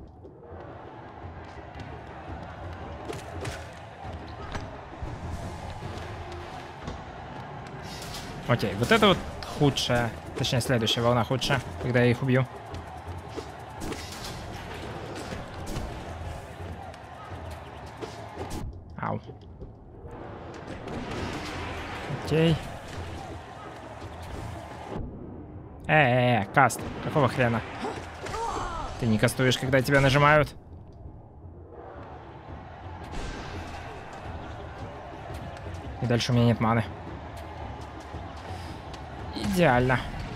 Окей, вот это вот худшая, точнее следующая волна худшая, когда я их убью. Ау. Окей. Э-э-э, каст. Какого хрена? Ты не кастуешь, когда тебя нажимают? И дальше у меня нет маны. Идеально.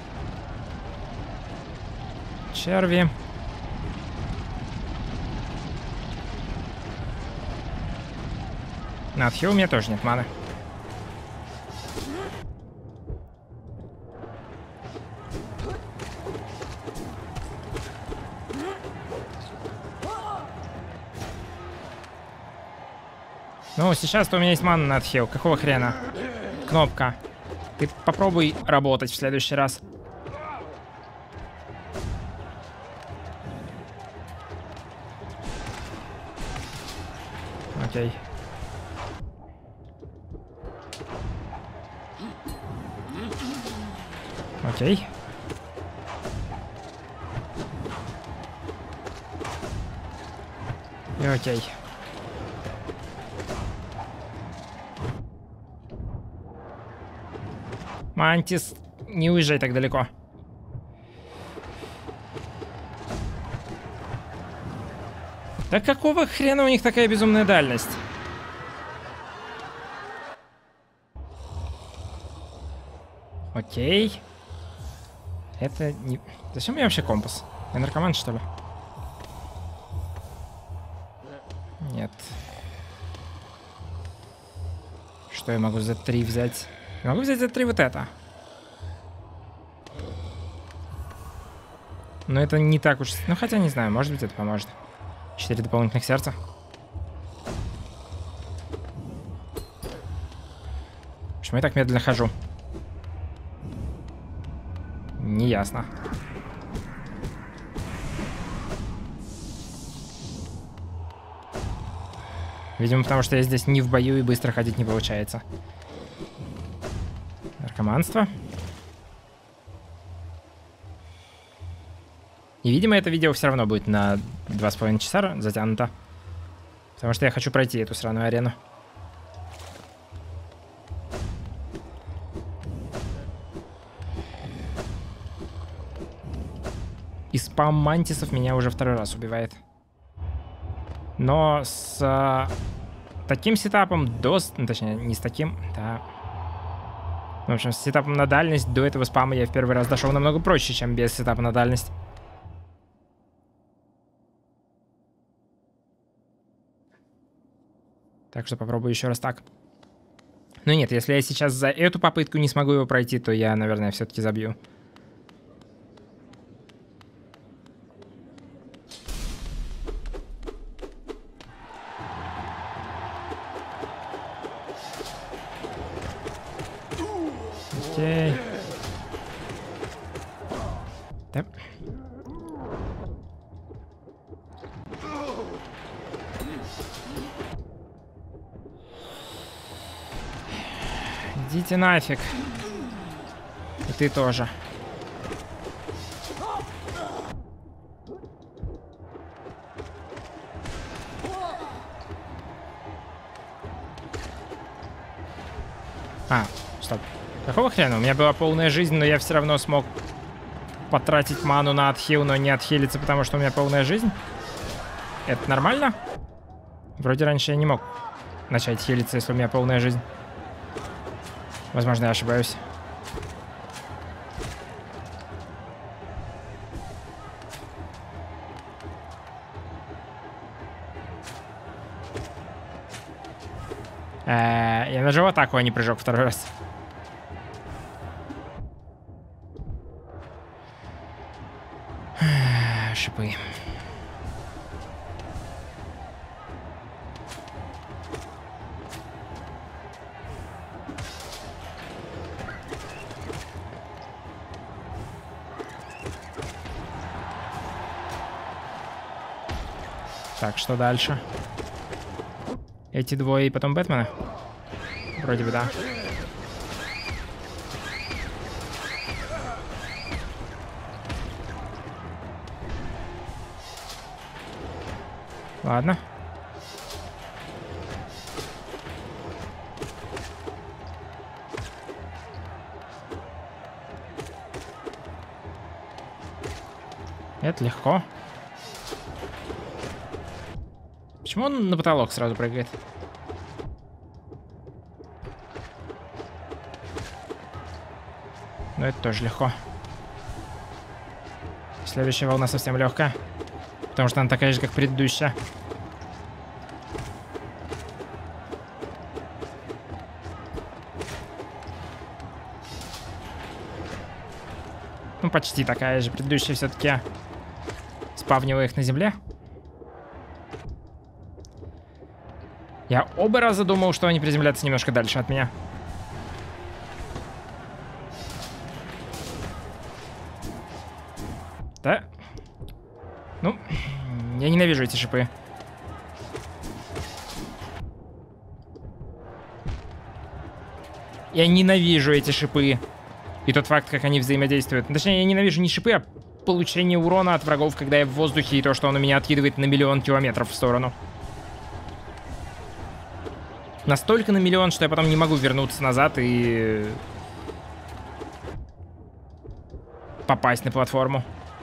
Черви. На отхил у меня тоже нет маны. Ну, сейчас-то у меня есть мана на отхил. Какого хрена? Кнопка. Ты попробуй работать в следующий раз. Окей. Окей. И окей. Мантис, не уезжай так далеко. Да какого хрена у них такая безумная дальность? Окей. Это не... Зачем мне вообще компас? Я наркоман, что ли? Нет. Что я могу за три взять? Я могу взять за три вот это. Но это не так уж... Ну, хотя не знаю, может быть, это поможет. Четыре дополнительных сердца. Почему я так медленно хожу? Неясно. Видимо, потому что я здесь не в бою и быстро ходить не получается. Наркоманство. И, видимо, это видео все равно будет на два с половиной часа затянуто. Потому что я хочу пройти эту сраную арену. И спам мантисов меня уже второй раз убивает. Но с а, таким сетапом до... Ну, точнее, не с таким, да. В общем, с сетапом на дальность до этого спама я в первый раз дошел намного проще, чем без сетапа на дальность. Так что попробую еще раз так. Ну нет, если я сейчас за эту попытку не смогу его пройти, то я, наверное, все-таки забью. Окей. Да. Идите нафиг. И ты тоже. А, стоп. Какого хрена? У меня была полная жизнь, но я все равно смог потратить ману на отхил, но не отхилиться, потому что у меня полная жизнь. Это нормально? Вроде раньше я не мог начать хилиться, если у меня полная жизнь. Возможно, я ошибаюсь. Э-э, я нажал атаку, а не прыжок второй раз. Шипы. Так, что дальше? Эти двое и потом Бэтмена? Вроде бы да. Ладно. Это легко. Почему он на потолок сразу прыгает? Ну, это тоже легко. Следующая волна совсем легкая. Потому что она такая же, как предыдущая. Ну, почти такая же. Предыдущая все-таки спавнила их на земле. Я оба раза думал, что они приземлятся немножко дальше от меня. Да? Ну, я ненавижу эти шипы. Я ненавижу эти шипы. И тот факт, как они взаимодействуют. Точнее, я ненавижу не шипы, а получение урона от врагов, когда я в воздухе, и то, что он у меня откидывает на миллион километров в сторону. Настолько на миллион, что я потом не могу вернуться назад и попасть на платформу.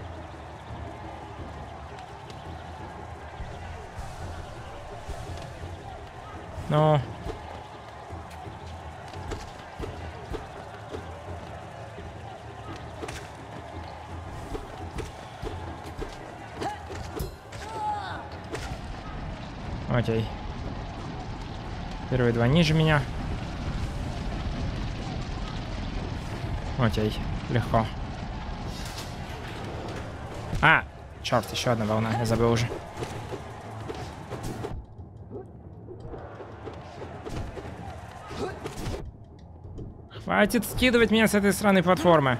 Но... Окей. Первые два ниже меня. Окей, легко. А, черт, еще одна волна, я забыл уже. Хватит скидывать меня с этой сраной платформы.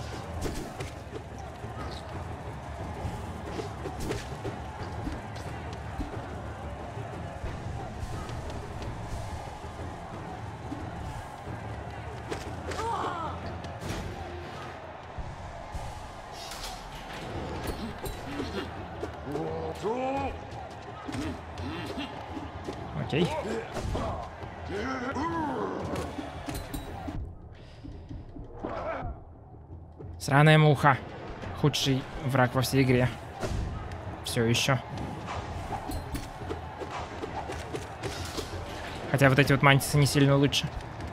Окей. Сраная муха. Худший враг во всей игре. Все еще. Хотя вот эти вот мантисы не сильно лучше.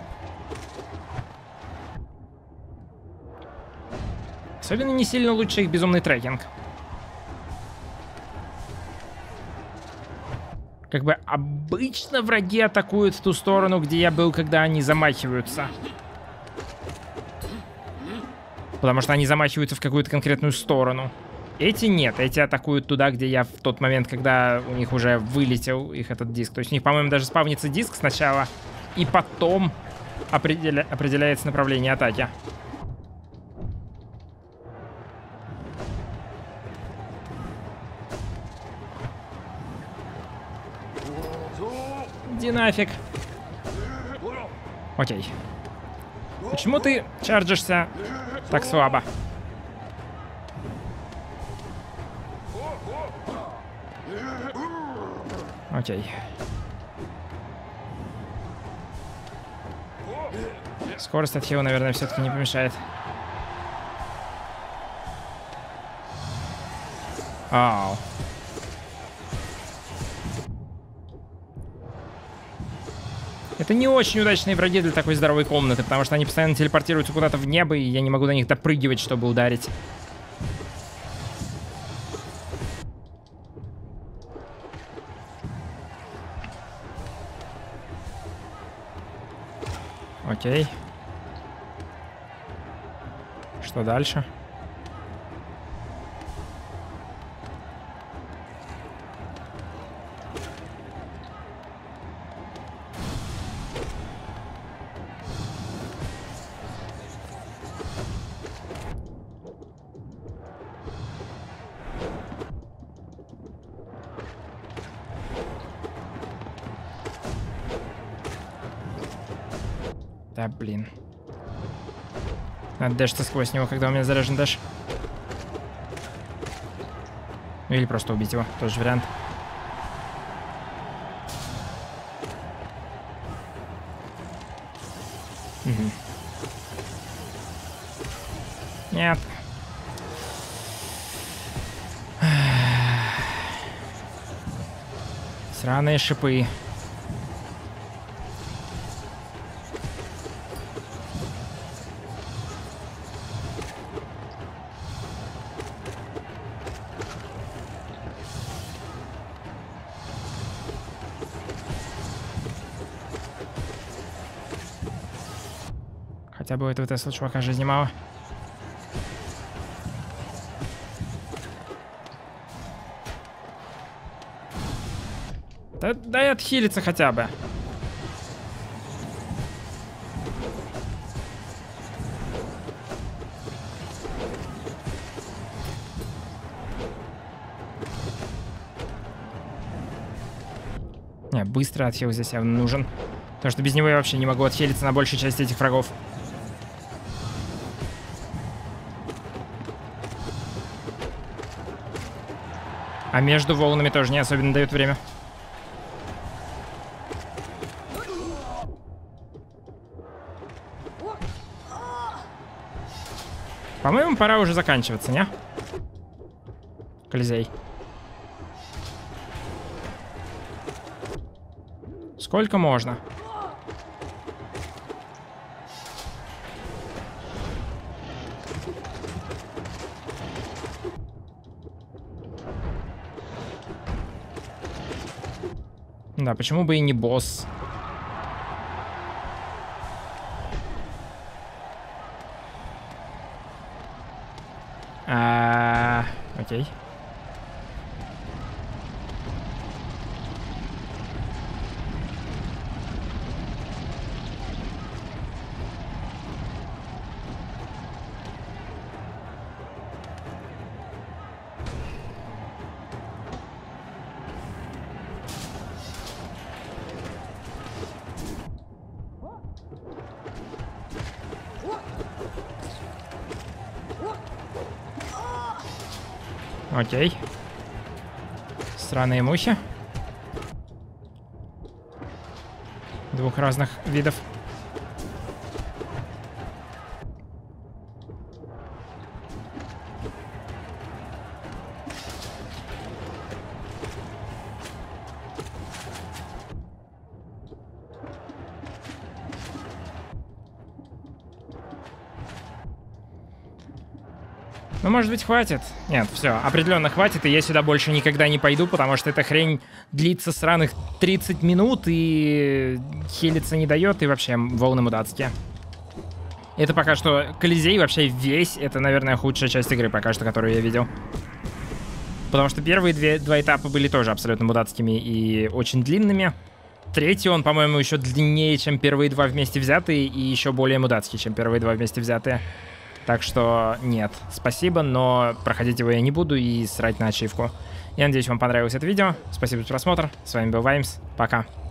Особенно не сильно лучше их безумный трекинг. Как бы обычно враги атакуют в ту сторону, где я был, когда они замахиваются. Потому что они замахиваются в какую-то конкретную сторону. Эти нет, эти атакуют туда, где я в тот момент, когда у них уже вылетел их этот диск. То есть у них, по-моему, даже спавнится диск сначала, и потом определя... определяется направление атаки. Иди нафиг. Окей. Почему ты чарджишься так слабо? Окей. Скорость от хила, наверное, все-таки не помешает. Ау. Это не очень удачные враги для такой здоровой комнаты, потому что они постоянно телепортируются куда-то в небо, и я не могу на них допрыгивать, чтобы ударить. Окей. Что дальше? Да, блин. Надо дэшиться сквозь него, когда у меня заряжен дэш. Или просто убить его, тоже вариант. Угу. Нет. Сраные шипы. Хотя бы у этого Тесла чувака жизни мало. Да, дай отхилиться хотя бы. Не, быстрый отхил здесь явно нужен. Потому что без него я вообще не могу отхилиться на большей части этих врагов. А между волнами тоже не особенно дают время. По-моему, пора уже заканчиваться, не? Колизей. Сколько можно? Да, почему бы и не босс? А, окей. Окей. Странные мухи. Двух разных видов. Ну, может быть, хватит? Нет, все, определенно хватит, и я сюда больше никогда не пойду, потому что эта хрень длится сраных тридцать минут и хилиться не дает, и вообще волны мудацкие. Это пока что Колизей, вообще весь, это, наверное, худшая часть игры пока что, которую я видел. Потому что первые две, два этапа были тоже абсолютно мудацкими и очень длинными. Третий, он, по-моему, еще длиннее, чем первые два вместе взятые, и еще более мудацкий, чем первые два вместе взятые. Так что нет, спасибо, но проходить его я не буду и срать на ачивку. Я надеюсь, вам понравилось это видео. Спасибо за просмотр. С вами был Ваймс. Пока.